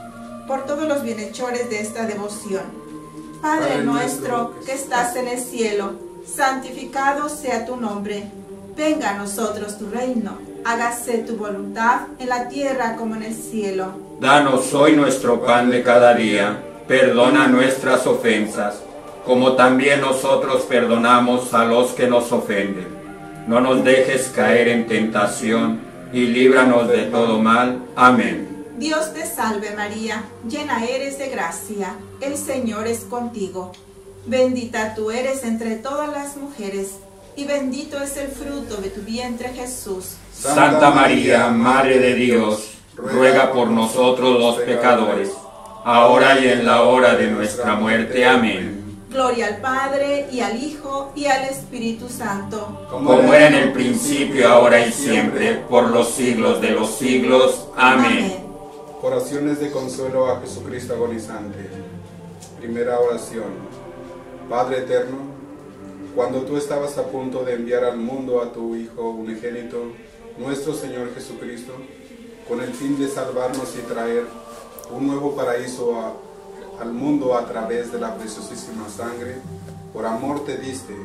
S1: Por todos los bienhechores de esta devoción. Padre nuestro que estás en el cielo, santificado sea tu nombre. Venga a nosotros tu reino. Hágase tu voluntad en la tierra como en el cielo.
S2: Danos hoy nuestro pan de cada día. Perdona nuestras ofensas, como también nosotros perdonamos a los que nos ofenden. No nos dejes caer en tentación, y líbranos de todo mal. Amén.
S1: Dios te salve María, llena eres de gracia, el Señor es contigo. Bendita tú eres entre todas las mujeres, y bendito es el fruto de tu vientre Jesús.
S2: Santa María, Madre de Dios, ruega por nosotros los pecadores, ahora y en la hora de nuestra muerte. Amén.
S1: Gloria al Padre, y al Hijo, y al Espíritu Santo.
S2: Como era en el principio, ahora y siempre, por los siglos de los siglos. Amén.
S3: Oraciones de consuelo a Jesucristo agonizante. Primera oración. Padre eterno, cuando tú estabas a punto de enviar al mundo a tu Hijo unigénito, nuestro Señor Jesucristo, con el fin de salvarnos y traer un nuevo paraíso al mundo a través de la preciosísima sangre, por amor te diste: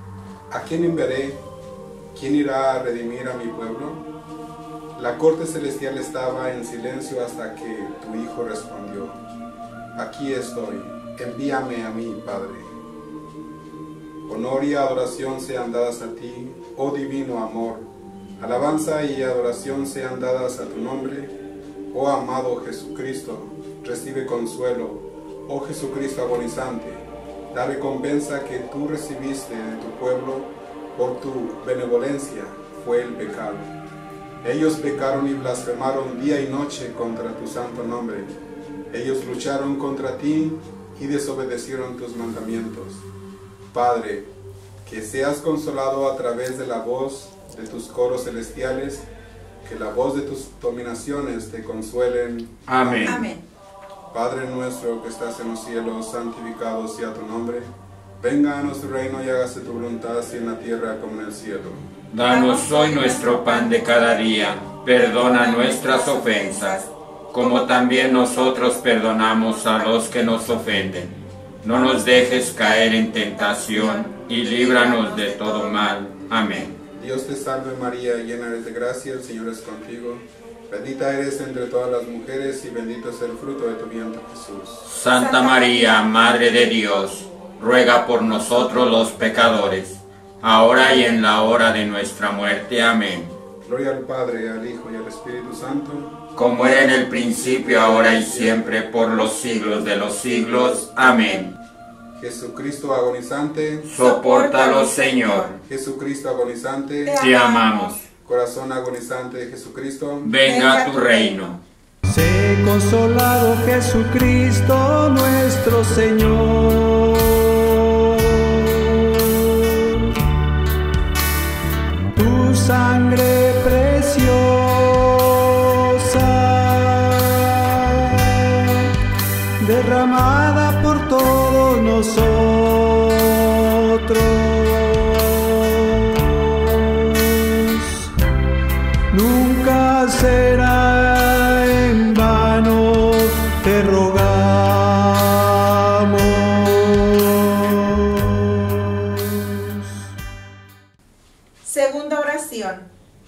S3: ¿a quién enviaré? ¿Quién irá a redimir a mi pueblo? La corte celestial estaba en silencio hasta que tu Hijo respondió: aquí estoy, envíame a mí, Padre. Honor y adoración sean dadas a ti, oh divino amor. Alabanza y adoración sean dadas a tu nombre, oh amado Jesucristo. Recibe consuelo, oh Jesucristo agonizante. La recompensa que tú recibiste de tu pueblo por tu benevolencia fue el pecado. Ellos pecaron y blasfemaron día y noche contra tu santo nombre. Ellos lucharon contra ti y desobedecieron tus mandamientos. Padre, que seas consolado a través de la voz de tus coros celestiales, que la voz de tus dominaciones te consuelen.
S2: Amén.
S1: Amén.
S3: Padre nuestro que estás en los cielos, santificado sea tu nombre. Venga a nuestro reino y hágase tu voluntad, así en la tierra como en el cielo.
S2: Danos hoy nuestro pan de cada día. Perdona nuestras ofensas, como también nosotros perdonamos a los que nos ofenden. No nos dejes caer en tentación, y líbranos de todo mal. Amén.
S3: Dios te salve María, llena eres de gracia, el Señor es contigo. Bendita eres entre todas las mujeres, y bendito es el fruto de tu vientre Jesús.
S2: Santa María, Madre de Dios, ruega por nosotros los pecadores, ahora y en la hora de nuestra muerte. Amén.
S3: Gloria al Padre, al Hijo y al Espíritu Santo,
S2: como era en el principio, ahora y siempre, por los siglos de los siglos. Amén.
S3: Jesucristo agonizante,
S2: sopórtalo, Señor.
S3: Jesucristo agonizante,
S2: te amamos.
S3: Corazón agonizante de Jesucristo,
S2: venga a tu reino.
S4: Sé consolado, Jesucristo nuestro Señor. Tu sangre preciosa derramada por todos nosotros será en vano, te rogamos.
S1: Segunda oración.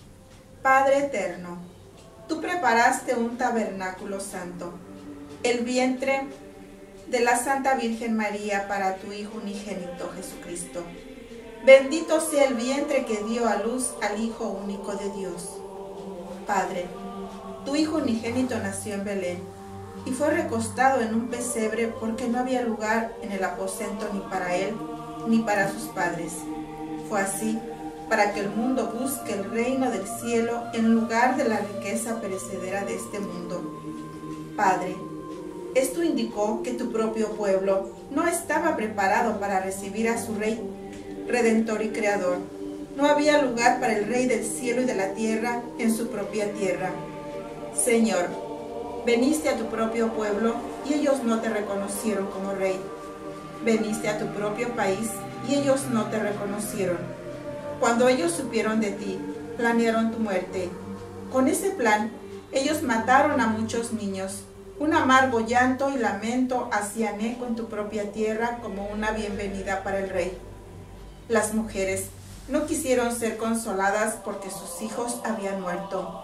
S1: Padre eterno, tú preparaste un tabernáculo santo, el vientre de la Santa Virgen María para tu Hijo unigénito Jesucristo. Bendito sea el vientre que dio a luz al Hijo único de Dios. Padre, tu Hijo unigénito nació en Belén y fue recostado en un pesebre porque no había lugar en el aposento ni para él ni para sus padres. Fue así para que el mundo busque el reino del cielo en lugar de la riqueza perecedera de este mundo. Padre, esto indicó que tu propio pueblo no estaba preparado para recibir a su Rey, Redentor y Creador. No había lugar para el Rey del cielo y de la tierra en su propia tierra. Señor, veniste a tu propio pueblo y ellos no te reconocieron como Rey. Veniste a tu propio país y ellos no te reconocieron. Cuando ellos supieron de ti, planearon tu muerte. Con ese plan, ellos mataron a muchos niños. Un amargo llanto y lamento hacían eco en tu propia tierra como una bienvenida para el Rey. Las mujeres no quisieron ser consoladas porque sus hijos habían muerto.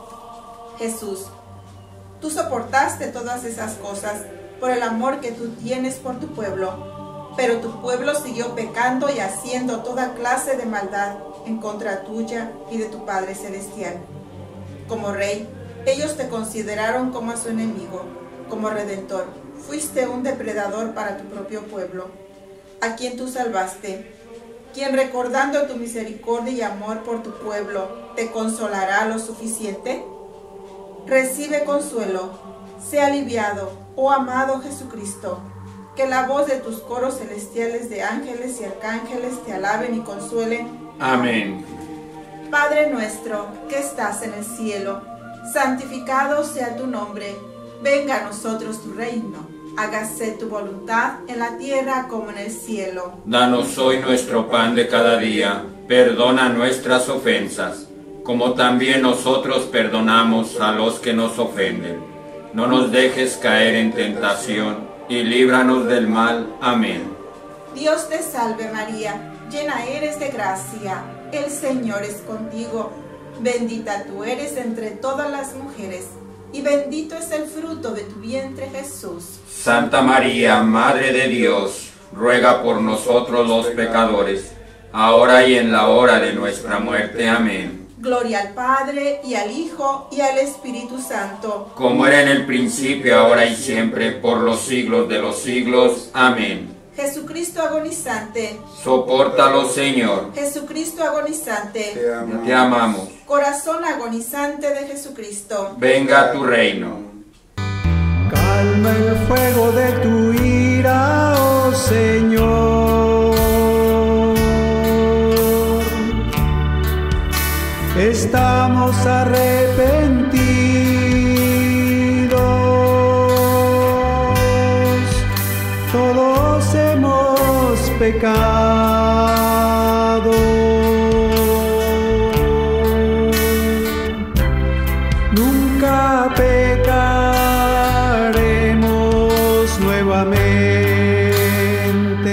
S1: Jesús, tú soportaste todas esas cosas por el amor que tú tienes por tu pueblo. Pero tu pueblo siguió pecando y haciendo toda clase de maldad en contra tuya y de tu Padre Celestial. Como Rey, ellos te consideraron como a su enemigo. Como Redentor, fuiste un depredador para tu propio pueblo, a quien tú salvaste, quien recordando tu misericordia y amor por tu pueblo, te consolará lo suficiente. Recibe consuelo, sea aliviado, oh amado Jesucristo. Que la voz de tus coros celestiales de ángeles y arcángeles te alaben y consuelen.
S2: Amén.
S1: Padre nuestro, que estás en el cielo, santificado sea tu nombre. Venga a nosotros tu reino. Hágase tu voluntad en la tierra como en el cielo.
S2: Danos hoy nuestro pan de cada día. Perdona nuestras ofensas, como también nosotros perdonamos a los que nos ofenden. No nos dejes caer en tentación y líbranos del mal. Amén.
S1: Dios te salve María, llena eres de gracia, el Señor es contigo. Bendita tú eres entre todas las mujeres, y bendito es el fruto de tu vientre Jesús.
S2: Santa María, Madre de Dios, ruega por nosotros los pecadores, ahora y en la hora de nuestra muerte. Amén.
S1: Gloria al Padre, y al Hijo, y al Espíritu Santo.
S2: Como era en el principio, ahora y siempre, por los siglos de los siglos. Amén.
S1: Jesucristo agonizante.
S2: Sopórtalo, Señor.
S1: Jesucristo agonizante.
S2: Te amamos.
S1: Corazón agonizante de Jesucristo.
S2: Venga a tu reino.
S4: Calma el fuego de tu ira, oh Señor. Estamos arrepentidos, todos hemos pecado. Nunca pecaremos nuevamente.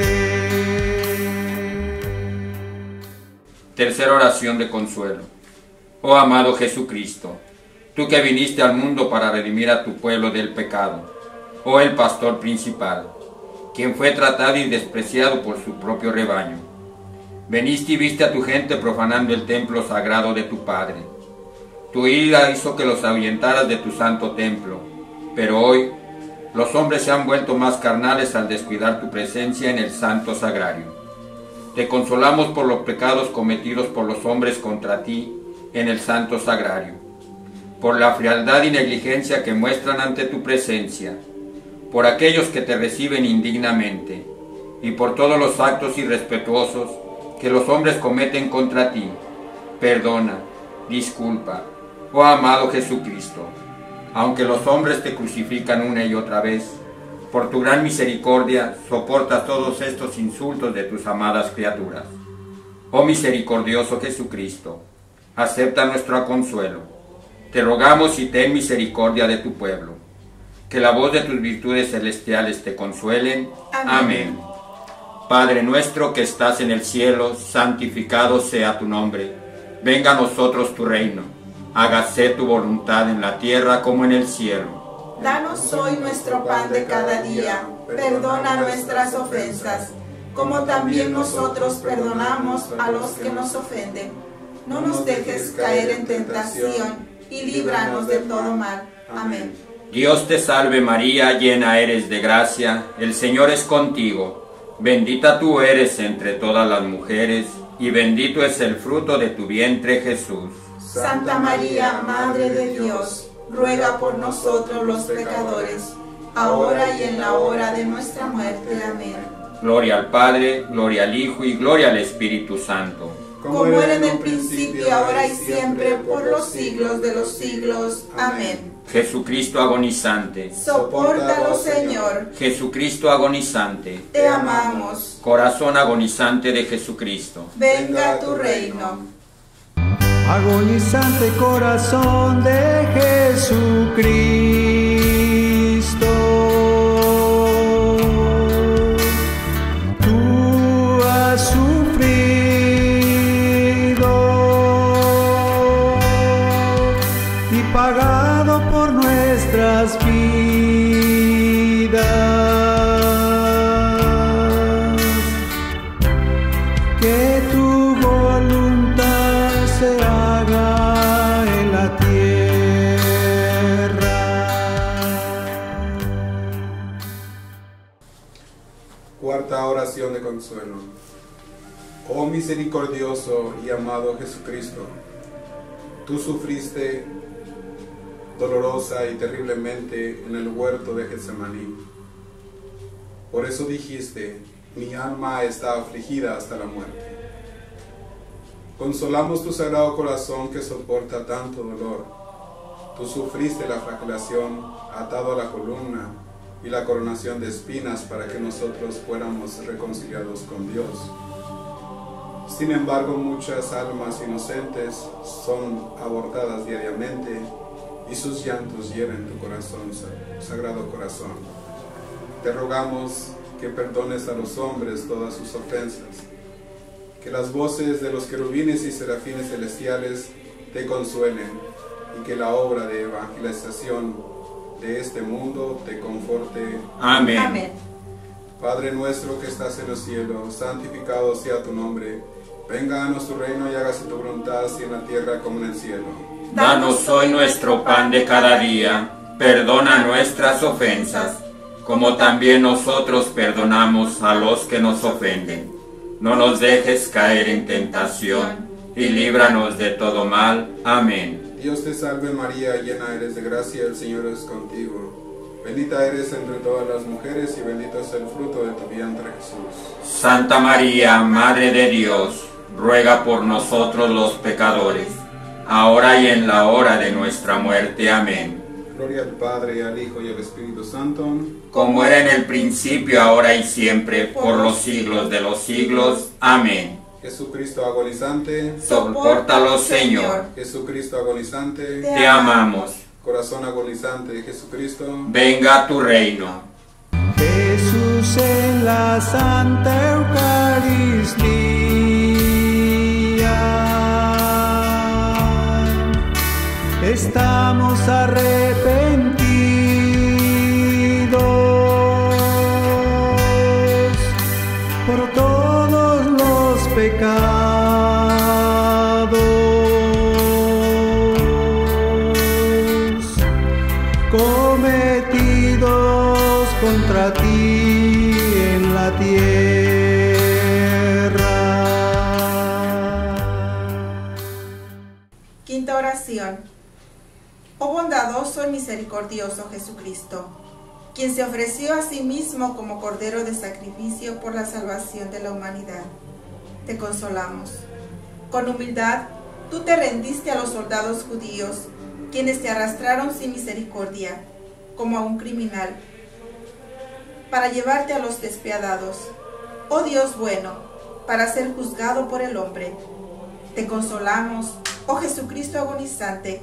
S2: Tercera oración de consuelo. Oh amado Jesucristo, tú que viniste al mundo para redimir a tu pueblo del pecado, oh el pastor principal, quien fue tratado y despreciado por su propio rebaño. Veniste y viste a tu gente profanando el templo sagrado de tu Padre. Tu ira hizo que los ahuyentaras de tu santo templo, pero hoy los hombres se han vuelto más carnales al descuidar tu presencia en el santo sagrario. Te consolamos por los pecados cometidos por los hombres contra ti en el santo sagrario, por la frialdad y negligencia que muestran ante tu presencia, por aquellos que te reciben indignamente, y por todos los actos irrespetuosos que los hombres cometen contra ti. Perdona, disculpa, oh amado Jesucristo, aunque los hombres te crucifican una y otra vez, por tu gran misericordia soportas todos estos insultos de tus amadas criaturas. Oh misericordioso Jesucristo, acepta nuestro consuelo. te rogamos y ten misericordia de tu pueblo. Que la voz de tus virtudes celestiales te consuelen. Amén. Padre nuestro que estás en el cielo, santificado sea tu nombre. Venga a nosotros tu reino. Hágase tu voluntad en la tierra como en el cielo.
S1: Danos hoy nuestro pan de cada día. Perdona nuestras ofensas, como también nosotros perdonamos a los que nos ofenden. No nos dejes caer en tentación y líbranos de todo mal. Amén.
S2: Dios te salve María, llena eres de gracia, el Señor es contigo. Bendita tú eres entre todas las mujeres, y bendito es el fruto de tu vientre, Jesús.
S1: Santa María, Madre de Dios, ruega por nosotros los pecadores, ahora y en la hora de nuestra muerte. Amén.
S2: Gloria al Padre, gloria al Hijo y gloria al Espíritu Santo.
S1: Como era en el principio, ahora y siempre, por los siglos de los siglos. Amén.
S2: Jesucristo agonizante,
S1: Sopórtalo, Señor.
S2: Jesucristo agonizante,
S1: Te amamos.
S2: corazón agonizante de Jesucristo.
S1: Venga tu reino.
S4: Agonizante corazón de Jesucristo, tú has sufrido y pagado por nuestras vidas. Que tu voluntad se haga en la tierra.
S3: Cuarta oración de consuelo. Oh misericordioso y amado Jesucristo, tú sufriste dolorosa y terriblemente en el huerto de Getsemaní. Por eso dijiste, mi alma está afligida hasta la muerte. Consolamos tu sagrado corazón que soporta tanto dolor. Tú sufriste la flagelación atado a la columna y la coronación de espinas para que nosotros fuéramos reconciliados con Dios. Sin embargo, muchas almas inocentes son abortadas diariamente y sus llantos hieren tu corazón, sagrado corazón. Te rogamos que perdones a los hombres todas sus ofensas, que las voces de los querubines y serafines celestiales te consuelen y que la obra de evangelización de este mundo te conforte.
S2: Amén.
S1: Amén.
S3: Padre nuestro que estás en los cielos, santificado sea tu nombre. Venga a nuestro reino y hágase tu voluntad, así en la tierra como en el cielo.
S2: Danos hoy nuestro pan de cada día. Perdona nuestras ofensas, como también nosotros perdonamos a los que nos ofenden. No nos dejes caer en tentación, y líbranos de todo mal. Amén.
S3: Dios te salve María, llena eres de gracia, el Señor es contigo. Bendita eres entre todas las mujeres y bendito es el fruto de tu vientre, Jesús.
S2: Santa María, Madre de Dios, ruega por nosotros los pecadores, ahora y en la hora de nuestra muerte. Amén.
S3: Gloria al Padre, al Hijo y al Espíritu Santo.
S2: Como era en el principio, ahora y siempre, por los siglos de los siglos. Amén.
S3: Jesucristo agonizante,
S2: Sopórtalo, Señor.
S3: Jesucristo agonizante,
S2: Te amamos.
S3: corazón agonizante de Jesucristo.
S2: Venga a tu reino.
S4: Jesús en la Santa Eucaristía, estamos arrepentidos por todos los pecados cometidos contra ti en la tierra.
S1: Quinta oración. Oh bondadoso y misericordioso Jesucristo, quien se ofreció a sí mismo como cordero de sacrificio por la salvación de la humanidad, te consolamos. Con humildad, tú te rendiste a los soldados judíos, quienes te arrastraron sin misericordia, como a un criminal, para llevarte a los despiadados. Oh Dios bueno, para ser juzgado por el hombre. Te consolamos, oh Jesucristo agonizante,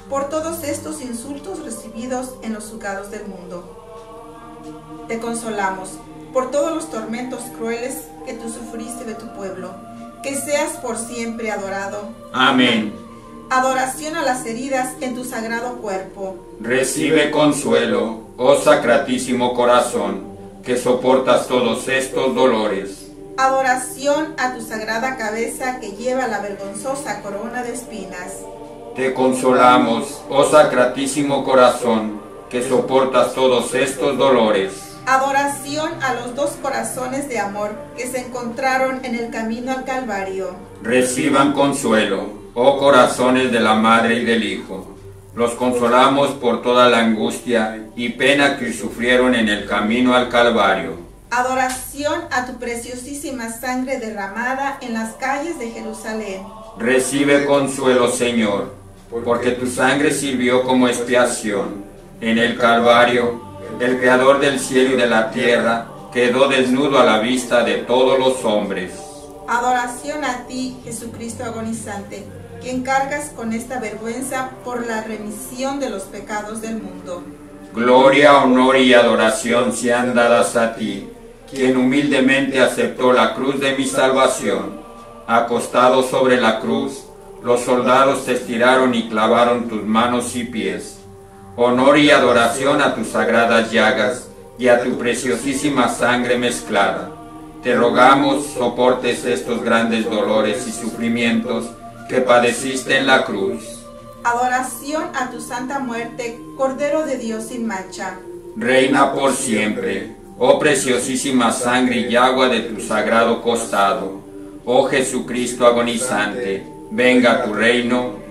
S1: por todos estos insultos recibidos en los juzgados del mundo. Te consolamos por todos los tormentos crueles que tú sufriste de tu pueblo, que seas por siempre adorado.
S2: Amén.
S1: Adoración a las heridas en tu sagrado cuerpo.
S2: Recibe consuelo, oh Sacratísimo Corazón, que soportas todos estos dolores.
S1: Adoración a tu sagrada cabeza que lleva la vergonzosa corona de espinas.
S2: Te consolamos, oh Sacratísimo Corazón, que soportas todos estos dolores.
S1: Adoración a los dos corazones de amor que se encontraron en el camino al Calvario.
S2: Reciban consuelo, oh corazones de la Madre y del Hijo. Los consolamos por toda la angustia y pena que sufrieron en el camino al Calvario.
S1: Adoración a tu preciosísima sangre derramada en las calles de Jerusalén.
S2: Recibe consuelo, Señor, porque tu sangre sirvió como expiación. En el Calvario, el Creador del cielo y de la tierra quedó desnudo a la vista de todos los hombres.
S1: Adoración a ti, Jesucristo agonizante, quien cargas con esta vergüenza por la remisión de los pecados del mundo.
S2: Gloria, honor y adoración sean dadas a ti, quien humildemente aceptó la cruz de mi salvación. Acostado sobre la cruz, los soldados te estiraron y clavaron tus manos y pies. Honor y adoración a tus sagradas llagas y a tu preciosísima sangre mezclada. Te rogamos soportes estos grandes dolores y sufrimientos que padeciste en la cruz.
S1: Adoración a tu santa muerte, Cordero de Dios sin mancha.
S2: Reina por siempre, oh preciosísima sangre y agua de tu sagrado costado. Oh Jesucristo agonizante, venga a tu reino.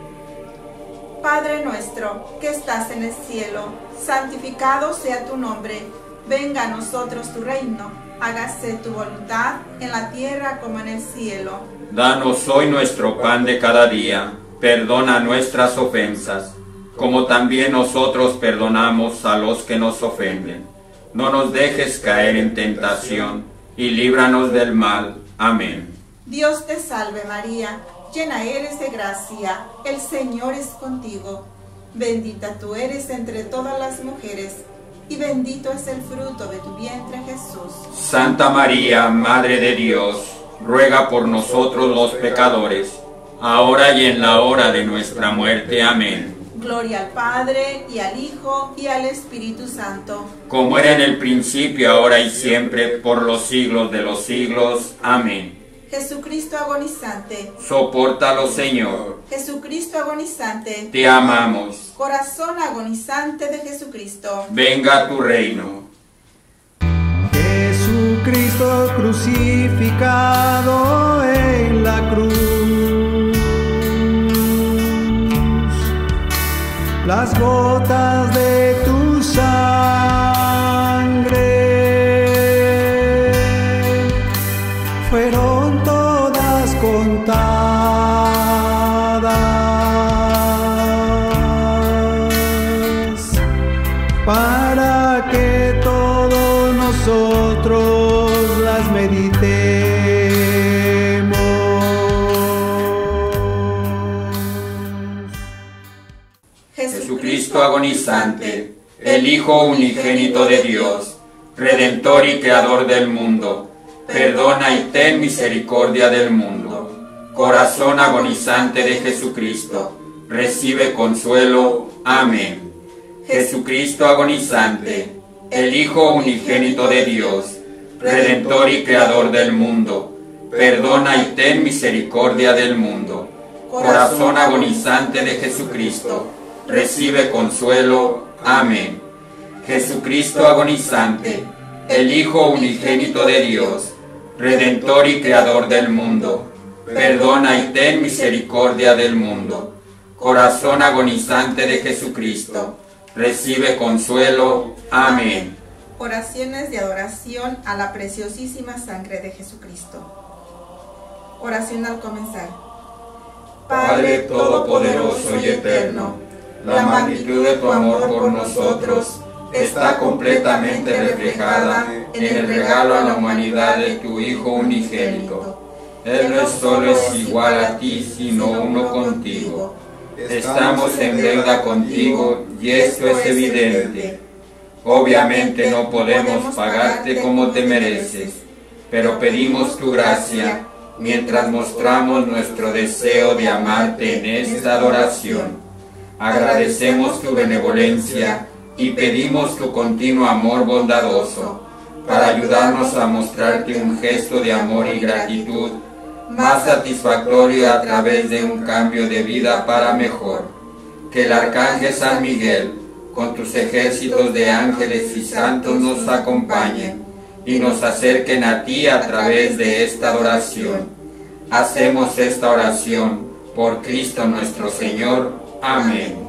S1: Padre nuestro, que estás en el cielo, santificado sea tu nombre. Venga a nosotros tu reino. Hágase tu voluntad en la tierra como en el cielo.
S2: Danos hoy nuestro pan de cada día. Perdona nuestras ofensas, como también nosotros perdonamos a los que nos ofenden. No nos dejes caer en tentación, y líbranos del mal. Amén.
S1: Dios te salve María, llena eres de gracia, el Señor es contigo. Bendita tú eres entre todas las mujeres, y bendito es el fruto de tu vientre Jesús.
S2: Santa María, Madre de Dios, ruega por nosotros los pecadores, ahora y en la hora de nuestra muerte. Amén.
S1: Gloria al Padre, y al Hijo, y al Espíritu Santo.
S2: Como era en el principio, ahora y siempre, por los siglos de los siglos. Amén.
S1: Jesucristo agonizante,
S2: sopórtalo, Señor.
S1: Jesucristo agonizante,
S2: Te amamos.
S1: Corazón agonizante de Jesucristo,
S2: Venga a tu reino.
S4: Jesucristo crucificado en la cruz, las gotas de tu sangre fueron todas contadas para que todos nosotros las meditemos.
S2: Jesucristo agonizante, el Hijo unigénito de Dios, Redentor y Creador del mundo, perdona y ten misericordia del mundo. Corazón agonizante de Jesucristo, recibe consuelo. Amén. Jesucristo agonizante, el Hijo unigénito de Dios, Redentor y Creador del mundo, perdona y ten misericordia del mundo. Corazón agonizante de Jesucristo, recibe consuelo. Amén. Jesucristo agonizante, el Hijo unigénito de Dios, Redentor y Creador del mundo, perdona y ten misericordia del mundo. Corazón agonizante de Jesucristo, recibe consuelo. Amén.
S1: Oraciones de adoración a la preciosísima sangre de Jesucristo. Oración al comenzar.
S2: Padre todopoderoso y eterno, la magnitud de tu amor por nosotros está completamente reflejada en el regalo a la humanidad de tu Hijo unigénito. Él no solo es igual a ti, sino uno contigo. Estamos en deuda contigo y esto es evidente. Obviamente no podemos pagarte como te mereces, pero pedimos tu gracia mientras mostramos nuestro deseo de amarte en esta adoración. Agradecemos tu benevolencia y pedimos tu continuo amor bondadoso para ayudarnos a mostrarte un gesto de amor y gratitud más satisfactorio a través de un cambio de vida para mejor. Que el Arcángel San Miguel, con tus ejércitos de ángeles y santos, nos acompañen y nos acerquen a ti a través de esta adoración. Hacemos esta oración por Cristo nuestro Señor. Amén.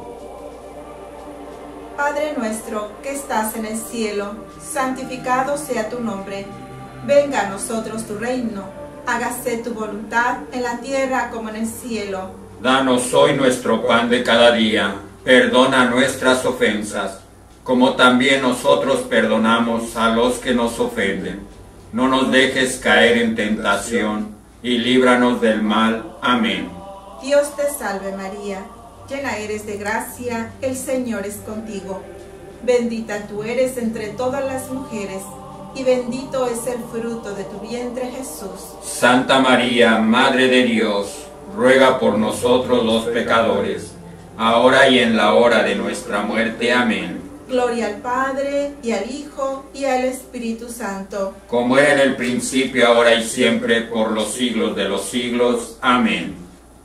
S1: Padre nuestro que estás en el cielo, santificado sea tu nombre. Venga a nosotros tu reino. Hágase tu voluntad en la tierra como en el cielo.
S2: Danos hoy nuestro pan de cada día. Perdona nuestras ofensas, como también nosotros perdonamos a los que nos ofenden. No nos dejes caer en tentación, y líbranos del mal. Amén.
S1: Dios te salve María, llena eres de gracia, el Señor es contigo. Bendita tú eres entre todas las mujeres, y bendito es el fruto de tu vientre Jesús.
S2: Santa María, Madre de Dios, ruega por nosotros los pecadores, ahora y en la hora de nuestra muerte. Amén.
S1: Gloria al Padre, y al Hijo, y al Espíritu Santo.
S2: Como era en el principio, ahora y siempre, por los siglos de los siglos. Amén.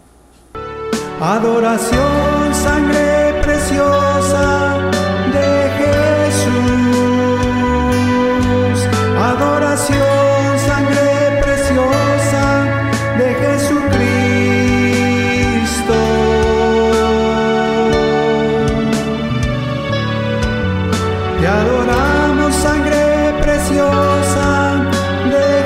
S4: Adoración, sangre preciosa de Jesús. Adoración, sangre preciosa de Jesucristo. Te adoramos, sangre preciosa de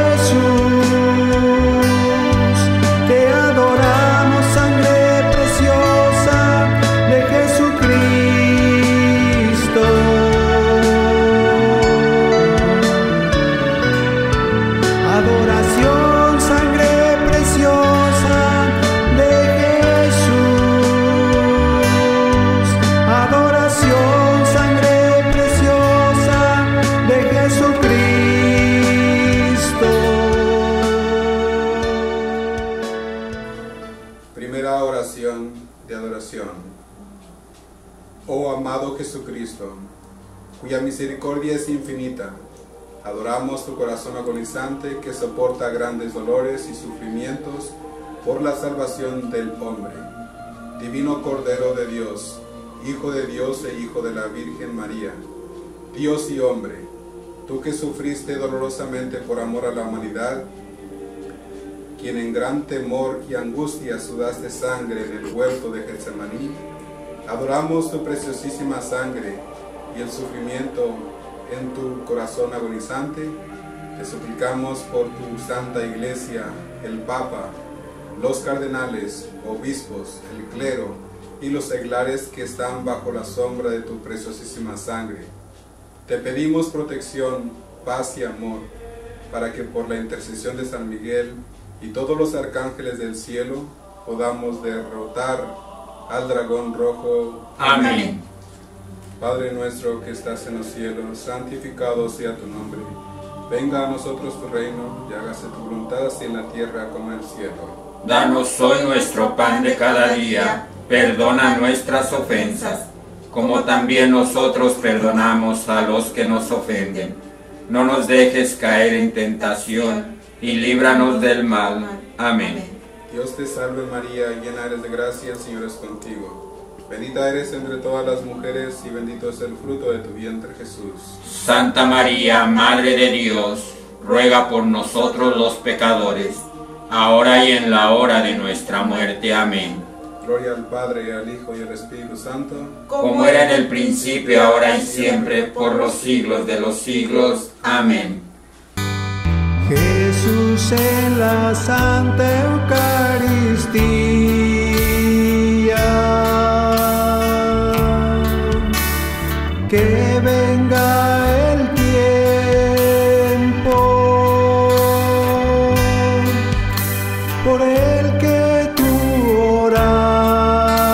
S4: Jesús. Te adoramos, sangre preciosa de Jesucristo. Adoración, sangre preciosa de Jesús. Adoración, sangre preciosa de Jesucristo.
S3: Primera oración de adoración. Oh amado Jesucristo, cuya misericordia es infinita, adoramos tu corazón agonizante que soporta grandes dolores y sufrimientos por la salvación del hombre. Divino Cordero de Dios, Hijo de Dios e Hijo de la Virgen María, Dios y hombre, tú que sufriste dolorosamente por amor a la humanidad, quien en gran temor y angustia sudaste sangre en el huerto de Getsemaní, adoramos tu preciosísima sangre y el sufrimiento en tu corazón agonizante. Te suplicamos por tu santa iglesia, el Papa, los cardenales, obispos, el clero y los seglares que están bajo la sombra de tu preciosísima sangre. Te pedimos protección, paz y amor, para que por la intercesión de San Miguel y todos los arcángeles del cielo podamos derrotar al dragón rojo.
S2: Amén.
S3: Padre nuestro que estás en los cielos, santificado sea tu nombre. Venga a nosotros tu reino y hágase tu voluntad así en la tierra como en el cielo.
S2: Danos hoy nuestro pan de cada día. Perdona nuestras ofensas, como también nosotros perdonamos a los que nos ofenden. No nos dejes caer en tentación, y líbranos del mal. Amén.
S3: Dios te salve María, llena eres de gracia, el Señor es contigo. Bendita eres entre todas las mujeres y bendito es el fruto de tu vientre Jesús.
S2: Santa María, Madre de Dios, ruega por nosotros los pecadores, ahora y en la hora de nuestra muerte. Amén.
S3: Gloria al Padre, al Hijo y al Espíritu Santo,
S2: como era en el principio, ahora y siempre, por los siglos de los siglos. Amén.
S4: Jesús en la Santa Eucaristía, que venga el tiempo por el que tú oraste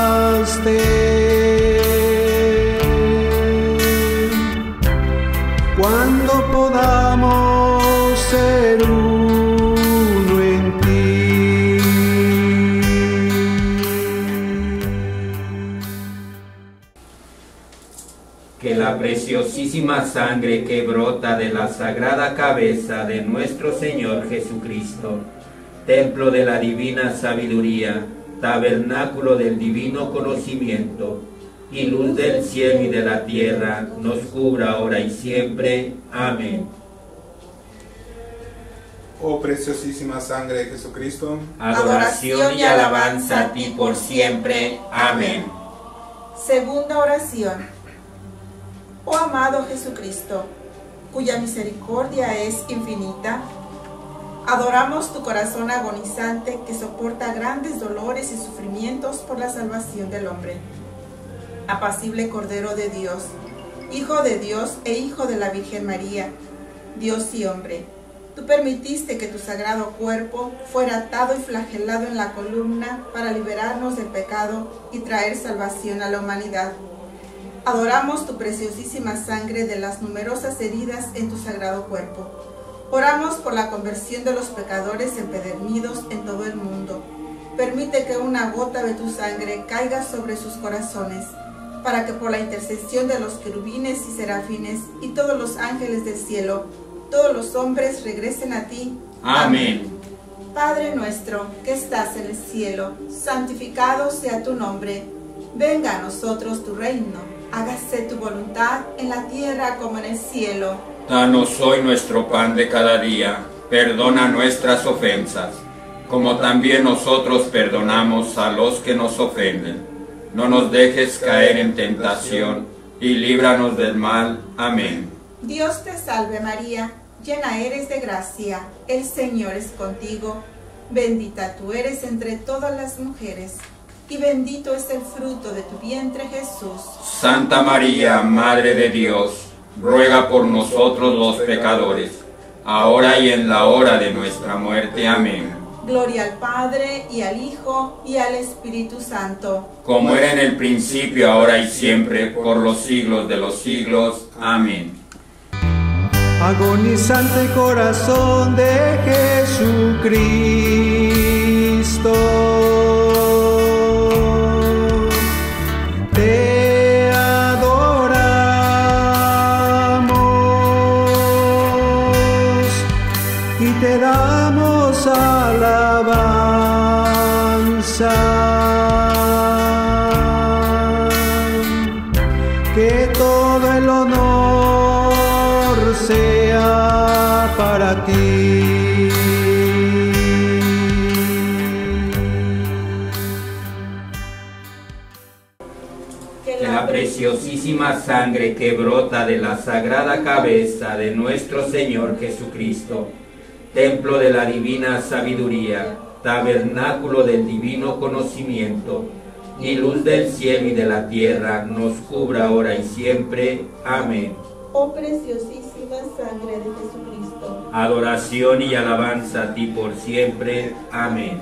S2: que la preciosísima sangre que brota de la sagrada cabeza de nuestro Señor Jesucristo, templo de la divina sabiduría, tabernáculo del divino conocimiento, y luz del cielo y de la tierra, nos cubra ahora y siempre. Amén.
S3: Oh preciosísima sangre de Jesucristo,
S2: Adoración y alabanza a ti por siempre. Amén.
S1: Segunda oración. Oh amado Jesucristo, cuya misericordia es infinita, adoramos tu corazón agonizante que soporta grandes dolores y sufrimientos por la salvación del hombre. Apacible Cordero de Dios, Hijo de Dios e Hijo de la Virgen María, Dios y hombre, tú permitiste que tu sagrado cuerpo fuera atado y flagelado en la columna para liberarnos del pecado y traer salvación a la humanidad. Adoramos tu preciosísima sangre de las numerosas heridas en tu sagrado cuerpo. Oramos por la conversión de los pecadores empedernidos en todo el mundo. Permite que una gota de tu sangre caiga sobre sus corazones, para que por la intercesión de los querubines y serafines y todos los ángeles del cielo, todos los hombres regresen a ti.
S2: Amén.
S1: Padre nuestro que estás en el cielo, santificado sea tu nombre. Venga a nosotros tu reino. Hágase tu voluntad en la tierra como en el cielo.
S2: Danos hoy nuestro pan de cada día. Perdona nuestras ofensas, como también nosotros perdonamos a los que nos ofenden. No nos dejes caer en tentación, y líbranos del mal. Amén.
S1: Dios te salve María, llena eres de gracia, el Señor es contigo. Bendita tú eres entre todas las mujeres, y bendito es el fruto de tu vientre, Jesús.
S2: Santa María, Madre de Dios, ruega por nosotros los pecadores, ahora y en la hora de nuestra muerte. Amén.
S1: Gloria al Padre, y al Hijo, y al Espíritu Santo.
S2: Como era en el principio, ahora y siempre, por los siglos de los siglos. Amén.
S4: Agonizante corazón de Jesucristo, te adoramos y te damos alabanza. Que todo el honor sea para ti.
S2: Que la preciosísima sangre que brota de la sagrada cabeza de nuestro Señor Jesucristo, templo de la divina sabiduría, tabernáculo del divino conocimiento, y luz del cielo y de la tierra, nos cubra ahora y siempre. Amén.
S1: Oh preciosísima sangre de Jesucristo,
S2: Adoración y alabanza a ti por siempre. Amén.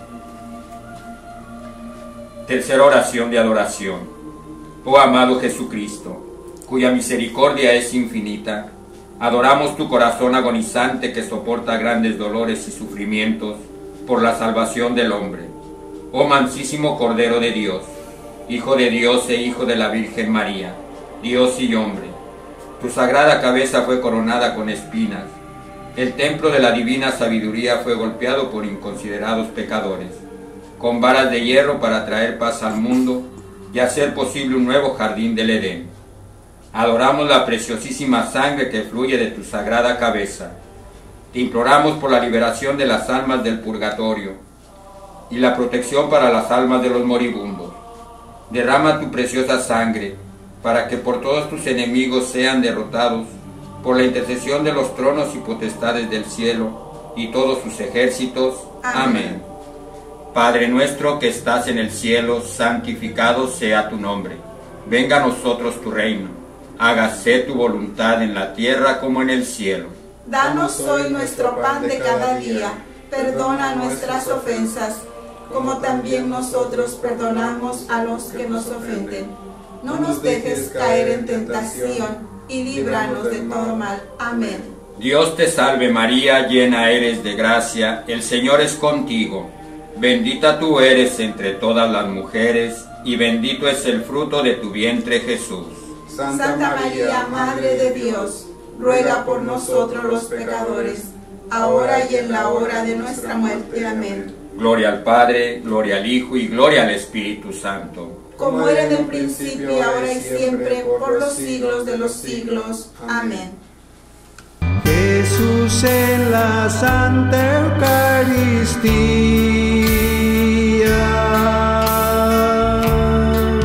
S2: Tercera oración de adoración. Oh amado Jesucristo, cuya misericordia es infinita, adoramos tu corazón agonizante que soporta grandes dolores y sufrimientos por la salvación del hombre. Oh mansísimo Cordero de Dios, Hijo de Dios e Hijo de la Virgen María, Dios y hombre, tu sagrada cabeza fue coronada con espinas, el templo de la divina sabiduría fue golpeado por inconsiderados pecadores, con varas de hierro para traer paz al mundo y hacer posible un nuevo jardín del Edén. Adoramos la preciosísima sangre que fluye de tu sagrada cabeza. Te imploramos por la liberación de las almas del purgatorio y la protección para las almas de los moribundos. Derrama tu preciosa sangre para que por todos tus enemigos sean derrotados por la intercesión de los tronos y potestades del cielo y todos sus ejércitos. Amén. Padre nuestro que estás en el cielo, santificado sea tu nombre. Venga a nosotros tu reino. Hágase tu voluntad en la tierra como en el cielo.
S1: danos hoy nuestro pan de cada día. Perdona nuestras ofensas, como también nosotros perdonamos a los que nos ofenden. No nos dejes caer en tentación, y líbranos de todo mal. Amén.
S2: Dios te salve María, llena eres de gracia, el Señor es contigo. Bendita tú eres entre todas las mujeres, y bendito es el fruto de tu vientre Jesús.
S1: Santa María, Madre de Dios, ruega por nosotros los pecadores, ahora y en la hora de nuestra muerte. Amén.
S2: Gloria al Padre, gloria al Hijo y gloria al Espíritu Santo.
S1: Como era en el principio, ahora y siempre, por los siglos de los siglos. Amén.
S4: Jesús en la Santa Eucaristía,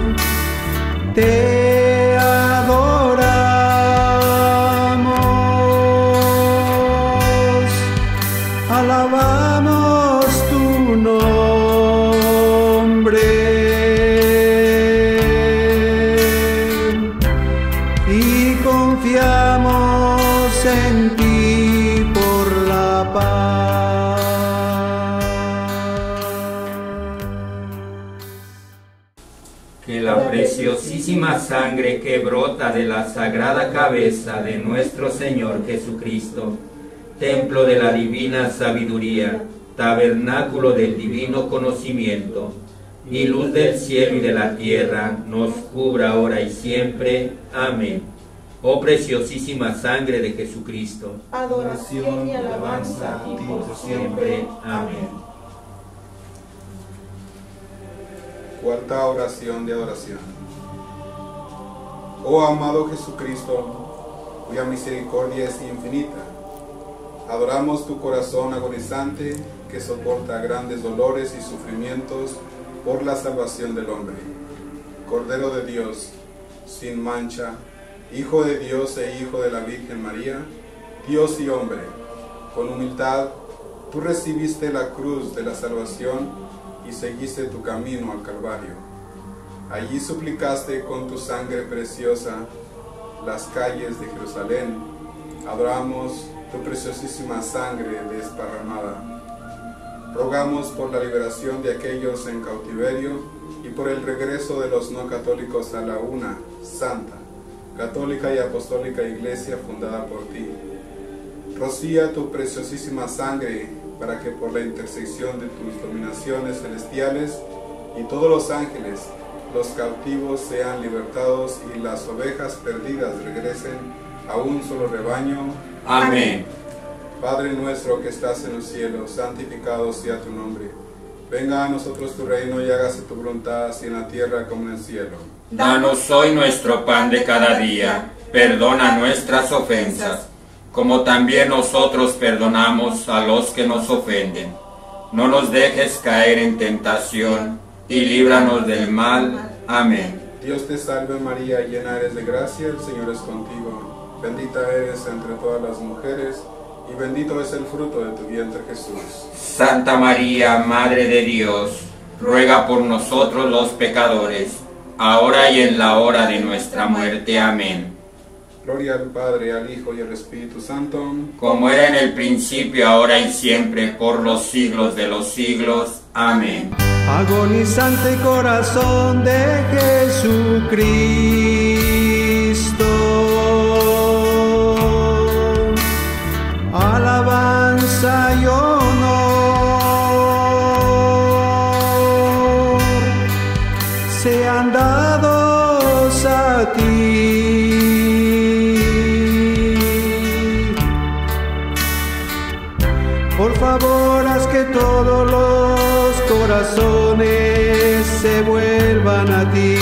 S4: te adoramos, alabamos tu nombre y confiamos en ti por la paz.
S2: Que la preciosísima sangre que brota de la sagrada cabeza de nuestro Señor Jesucristo, templo de la divina sabiduría, tabernáculo del divino conocimiento, y luz del cielo y de la tierra, nos cubra ahora y siempre. Amén. Oh preciosísima sangre de Jesucristo,
S1: Adoración y alabanza a ti por siempre. Amén.
S3: Cuarta oración de adoración. Oh amado Jesucristo, cuya misericordia es infinita, adoramos tu corazón agonizante que soporta grandes dolores y sufrimientos por la salvación del hombre. Cordero de Dios, sin mancha, Hijo de Dios e Hijo de la Virgen María, Dios y hombre, con humildad tú recibiste la cruz de la salvación y seguiste tu camino al Calvario. Allí suplicaste con tu sangre preciosa las calles de Jerusalén. Adoramos tu preciosísima sangre desparramada. Rogamos por la liberación de aquellos en cautiverio y por el regreso de los no católicos a la una, santa, católica y apostólica Iglesia fundada por ti. Rocía tu preciosísima sangre para que por la intersección de tus dominaciones celestiales y todos los ángeles, los cautivos sean libertados y las ovejas perdidas regresen a un solo rebaño.
S2: Amén.
S3: Padre nuestro que estás en los cielos, santificado sea tu nombre. Venga a nosotros tu reino y hágase tu voluntad, así en la tierra como en el cielo.
S2: Danos hoy nuestro pan de cada día. Perdona nuestras ofensas, como también nosotros perdonamos a los que nos ofenden. No nos dejes caer en tentación, y líbranos del mal. Amén.
S3: Dios te salve María, llena eres de gracia, el Señor es contigo. Bendita eres entre todas las mujeres, y bendito es el fruto de tu vientre Jesús.
S2: Santa María, Madre de Dios, ruega por nosotros los pecadores, ahora y en la hora de nuestra muerte. Amén.
S3: Gloria al Padre, al Hijo y al Espíritu Santo,
S2: como era en el principio, ahora y siempre, por los siglos de los siglos. Amén.
S4: Agonizante corazón de Jesucristo, alabanza y honor sean dados a ti. Por favor, haz que todos los corazones se vuelvan a ti.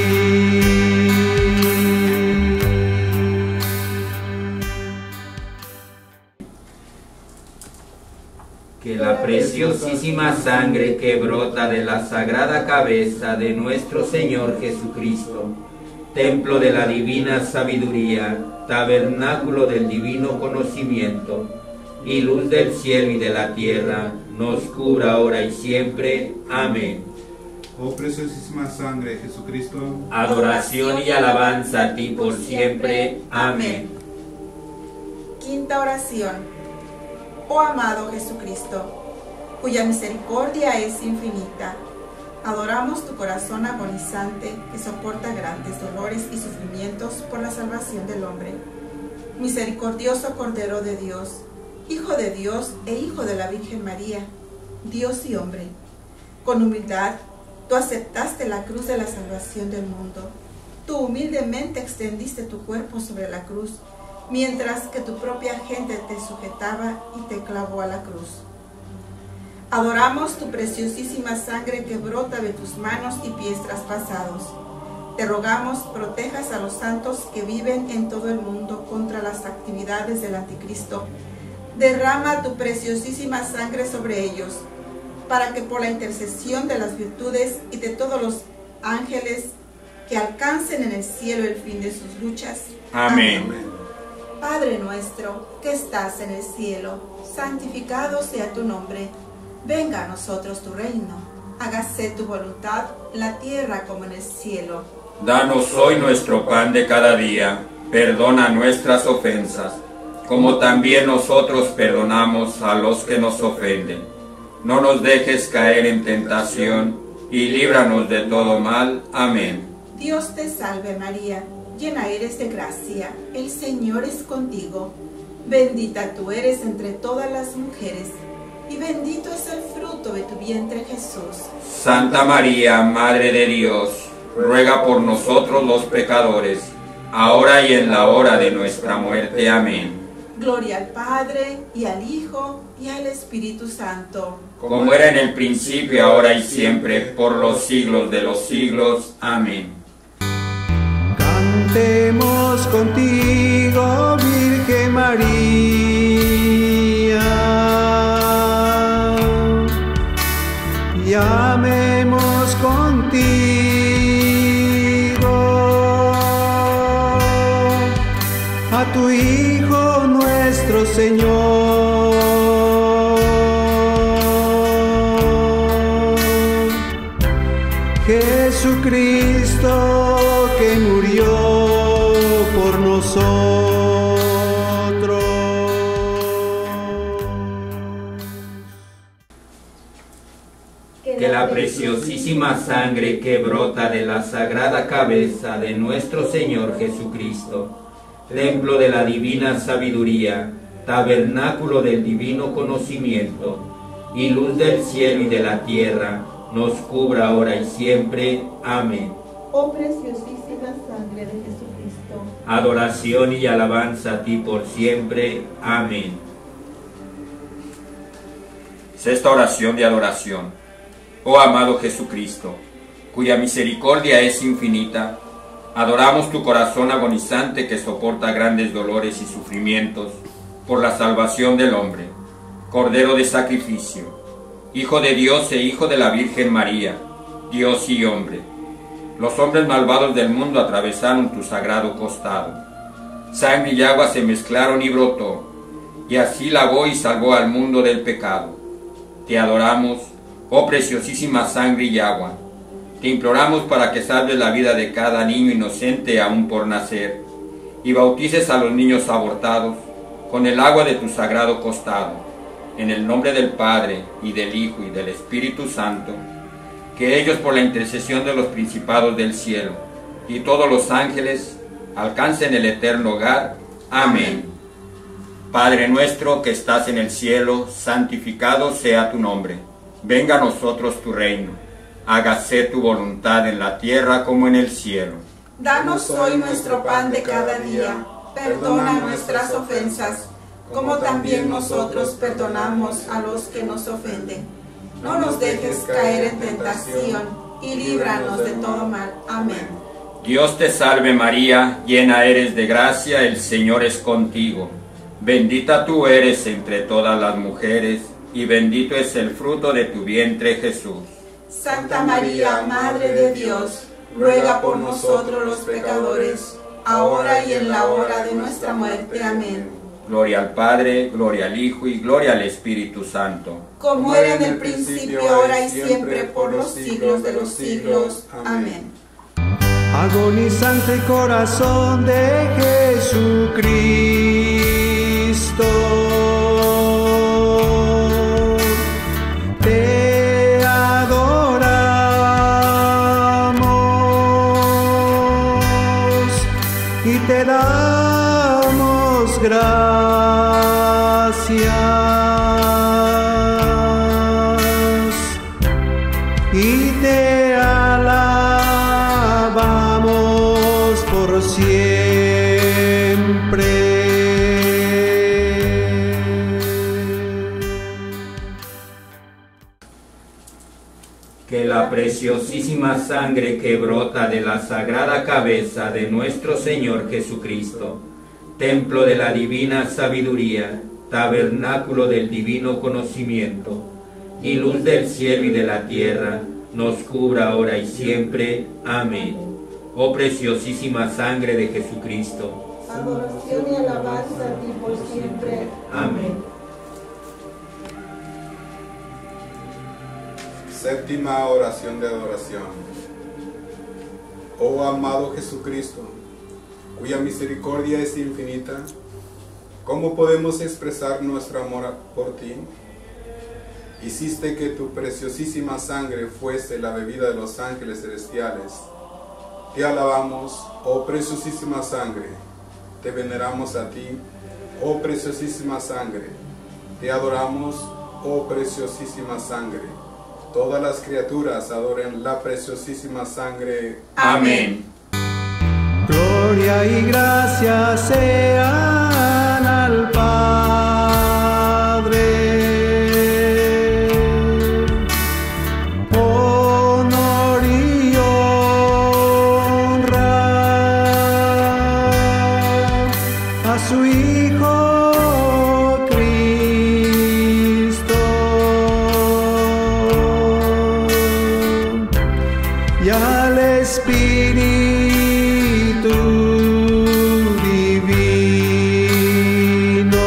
S2: Que la preciosísima sangre que brota de la sagrada cabeza de nuestro Señor Jesucristo, templo de la divina sabiduría, tabernáculo del divino conocimiento, y luz del cielo y de la tierra, nos cubra ahora y siempre. Amén.
S3: Oh preciosísima sangre de Jesucristo,
S2: Adoración y alabanza a ti por siempre. Amén.
S1: Quinta oración. Oh amado Jesucristo, cuya misericordia es infinita, adoramos tu corazón agonizante que soporta grandes dolores y sufrimientos por la salvación del hombre. Misericordioso Cordero de Dios, Hijo de Dios e Hijo de la Virgen María, Dios y hombre, con humildad tú aceptaste la cruz de la salvación del mundo tú humildemente extendiste tu cuerpo sobre la cruz, mientras que tu propia gente te sujetaba y te clavó a la cruz. Adoramos tu preciosísima sangre que brota de tus manos y pies traspasados. Te rogamos protejas a los santos que viven en todo el mundo contra las actividades del anticristo. Derrama tu preciosísima sangre sobre ellos, para que por la intercesión de las virtudes y de todos los ángeles que alcancen en el cielo el fin de sus luchas.
S2: Amén.
S1: Padre nuestro que estás en el cielo, santificado sea tu nombre. Venga a nosotros tu reino. Hágase tu voluntad en la tierra como en el cielo.
S2: Danos hoy nuestro pan de cada día. Perdona nuestras ofensas, como también nosotros perdonamos a los que nos ofenden. No nos dejes caer en tentación, y líbranos de todo mal. Amén.
S1: Dios te salve María, llena eres de gracia, el Señor es contigo. Bendita tú eres entre todas las mujeres, y bendito es el fruto de tu vientre Jesús.
S2: Santa María, Madre de Dios, ruega por nosotros los pecadores, ahora y en la hora de nuestra muerte. Amén.
S1: Gloria al Padre, y al Hijo, y al Espíritu Santo.
S2: Como era en el principio, ahora y siempre, por los siglos de los siglos. Amén.
S4: Cantemos contigo, Virgen María, y amemos contigo a tu Hijo nuestro Señor, Jesucristo, que murió por nosotros.
S2: Que la preciosísima sangre que brota de la sagrada cabeza de nuestro Señor Jesucristo, templo de la divina sabiduría, tabernáculo del divino conocimiento, y luz del cielo y de la tierra, nos cubra ahora y siempre. Amén.
S1: Oh preciosísima sangre de Jesucristo.
S2: Adoración y alabanza a ti por siempre. Amén. Sexta oración de adoración. Oh amado Jesucristo, cuya misericordia es infinita, adoramos tu corazón agonizante que soporta grandes dolores y sufrimientos por la salvación del hombre, Cordero de sacrificio, Hijo de Dios e Hijo de la Virgen María, Dios y hombre. Los hombres malvados del mundo atravesaron tu sagrado costado. Sangre y agua se mezclaron y brotó, y así lavó y salvó al mundo del pecado. Te adoramos, oh preciosísima sangre y agua. Te imploramos para que salves la vida de cada niño inocente aún por nacer, y bautices a los niños abortados con el agua de tu sagrado costado. En el nombre del Padre, y del Hijo, y del Espíritu Santo, que ellos por la intercesión de los principados del cielo y todos los ángeles alcancen el eterno hogar. Amén. Padre nuestro que estás en el cielo, santificado sea tu nombre. Venga a nosotros tu reino. Hágase tu voluntad en la tierra como en el cielo.
S1: Danos hoy nuestro pan de cada día. Perdona nuestras ofensas, como también nosotros perdonamos a los que nos ofenden. No nos dejes caer en tentación, y líbranos de todo mal. Amén.
S2: Dios te salve María, llena eres de gracia, el Señor es contigo. Bendita tú eres entre todas las mujeres, y bendito es el fruto de tu vientre Jesús.
S1: Santa María, Madre de Dios, ruega por nosotros los pecadores, ahora y en la hora de nuestra muerte. Amén.
S2: Gloria al Padre, gloria al Hijo y gloria al Espíritu Santo.
S1: Como era en el principio, ahora y siempre, por los siglos de los siglos. Amén.
S4: Agonizante corazón de Jesucristo, te adoramos y te damos gracias. Y te alabamos. por siempre.
S2: Que la preciosísima sangre que brota de la sagrada cabeza de nuestro Señor Jesucristo, templo de la divina sabiduría, tabernáculo del divino conocimiento, y luz del cielo y de la tierra, nos cubra ahora y siempre. Amén. Oh preciosísima sangre de Jesucristo,
S1: Adoración y alabanza a ti por siempre.
S2: amén.
S3: Séptima oración de adoración. Oh amado Jesucristo, cuya misericordia es infinita, ¿cómo podemos expresar nuestro amor por ti? Hiciste que tu preciosísima sangre fuese la bebida de los ángeles celestiales. Te alabamos, oh preciosísima sangre. Te veneramos a ti, oh preciosísima sangre. Te adoramos, oh preciosísima sangre. Todas las criaturas adoren la preciosísima sangre.
S2: Amén.
S4: Gloria y gracia sean al Padre, honor y honra a su Hijo Cristo y al Espíritu Divino.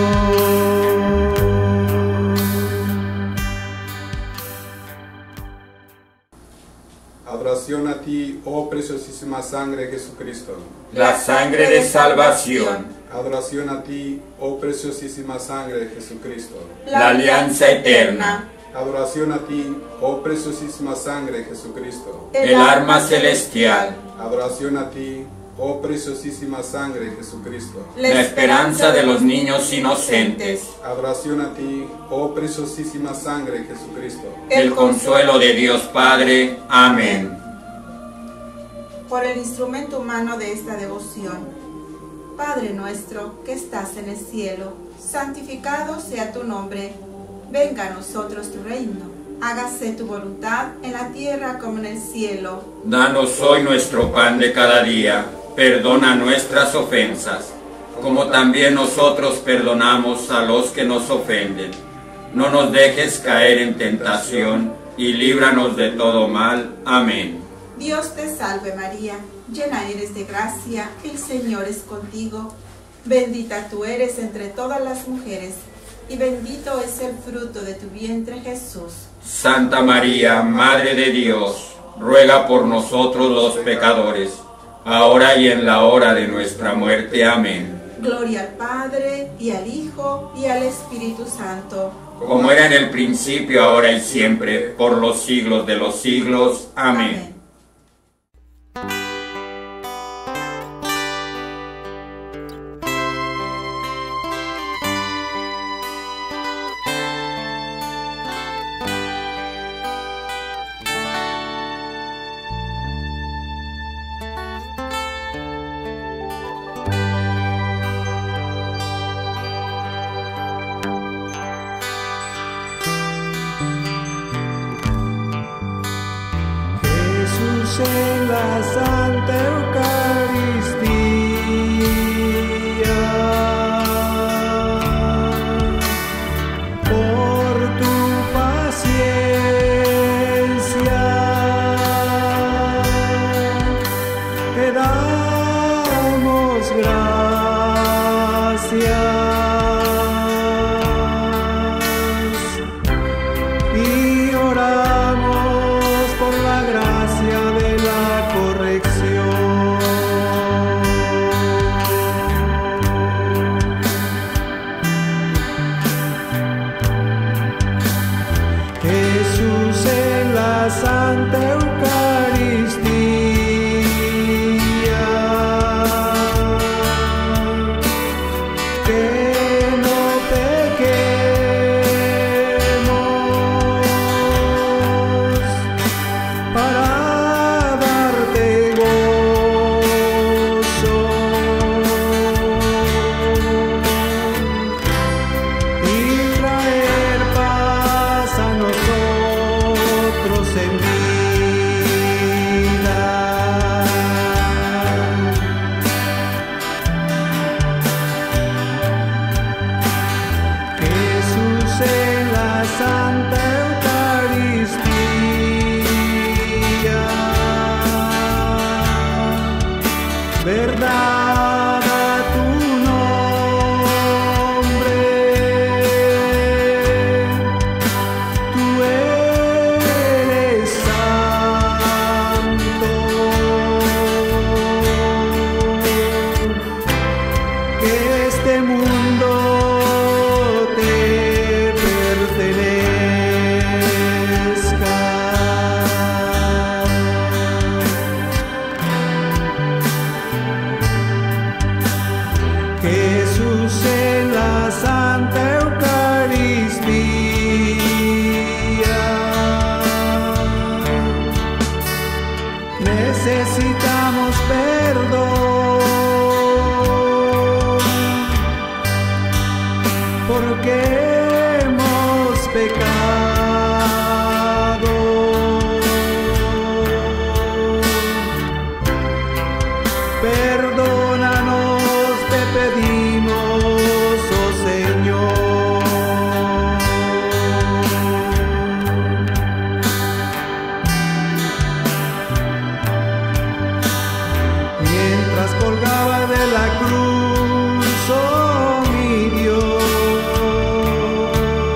S3: Adoración a ti, oh preciosísima sangre de Jesucristo.
S2: La sangre de salvación,
S3: Adoración a ti, oh preciosísima sangre de Jesucristo.
S2: la alianza eterna,
S3: Adoración a ti, oh preciosísima sangre de Jesucristo.
S2: el arma celestial,
S3: Adoración a ti, oh preciosísima sangre de Jesucristo.
S2: la esperanza de los niños inocentes,
S3: Adoración a ti, oh preciosísima sangre de Jesucristo.
S2: el consuelo de Dios Padre. Amén.
S1: Por el instrumento humano de esta devoción, Padre nuestro que estás en el cielo, santificado sea tu nombre. Venga a nosotros tu reino. Hágase tu voluntad en la tierra como en el cielo.
S2: Danos hoy nuestro pan de cada día. Perdona nuestras ofensas, como también nosotros perdonamos a los que nos ofenden. No nos dejes caer en tentación, y líbranos de todo mal. Amén.
S1: Dios te salve María, llena eres de gracia, el Señor es contigo. Bendita tú eres entre todas las mujeres, y bendito es el fruto de tu vientre Jesús.
S2: Santa María, Madre de Dios, ruega por nosotros los pecadores, ahora y en la hora de nuestra muerte. Amén.
S1: Gloria al Padre, y al Hijo, y al Espíritu Santo.
S2: Como era en el principio, ahora y siempre, por los siglos de los siglos. Amén.
S4: Jesús en la Santa Eucaristía, por tu paciencia, te damos gracias y oramos por la gracia de la corrección. Jesús en la Santa Eucaristía, que verdad a tu nombre. Tú eres santo. Que este mundo te pertenezca. Jesús en la Santa Eucaristía, necesitamos perdón, porque hemos pecado. Perdónanos, te pedimos, oh Señor. Mientras colgaba de la cruz, oh mi Dios,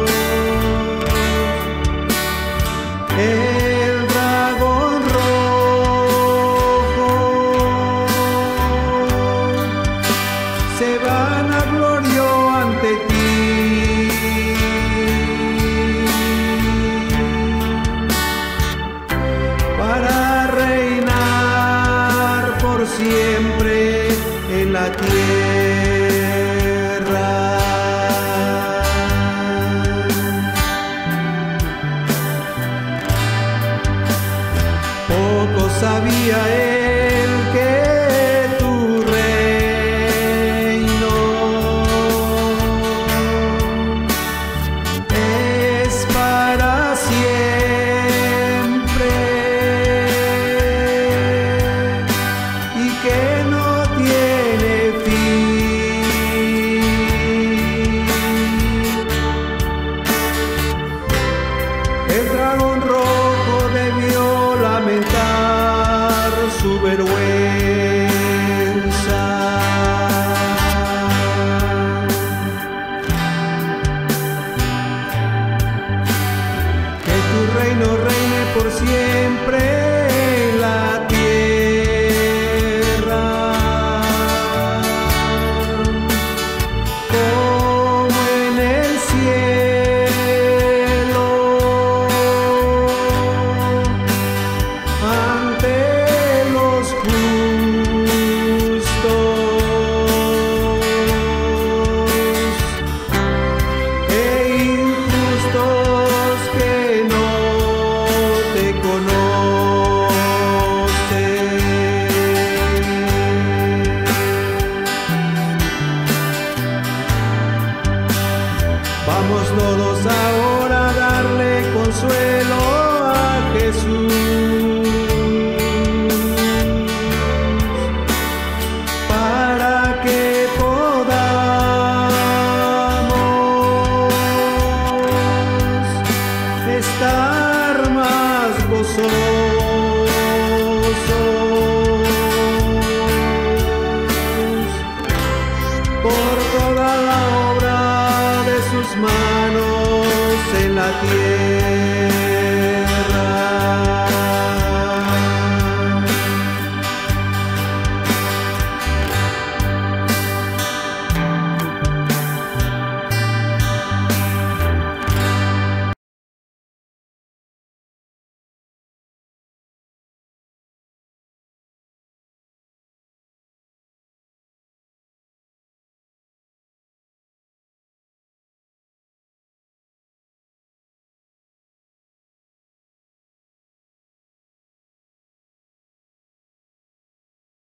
S4: el dragón rojo se vanaglorió ante ti. Para reinar por siempre en la tierra. Poco sabía él que tu reino es para siempre y que no tiene fin. El dragón rojo debió lamentar su vergüenza.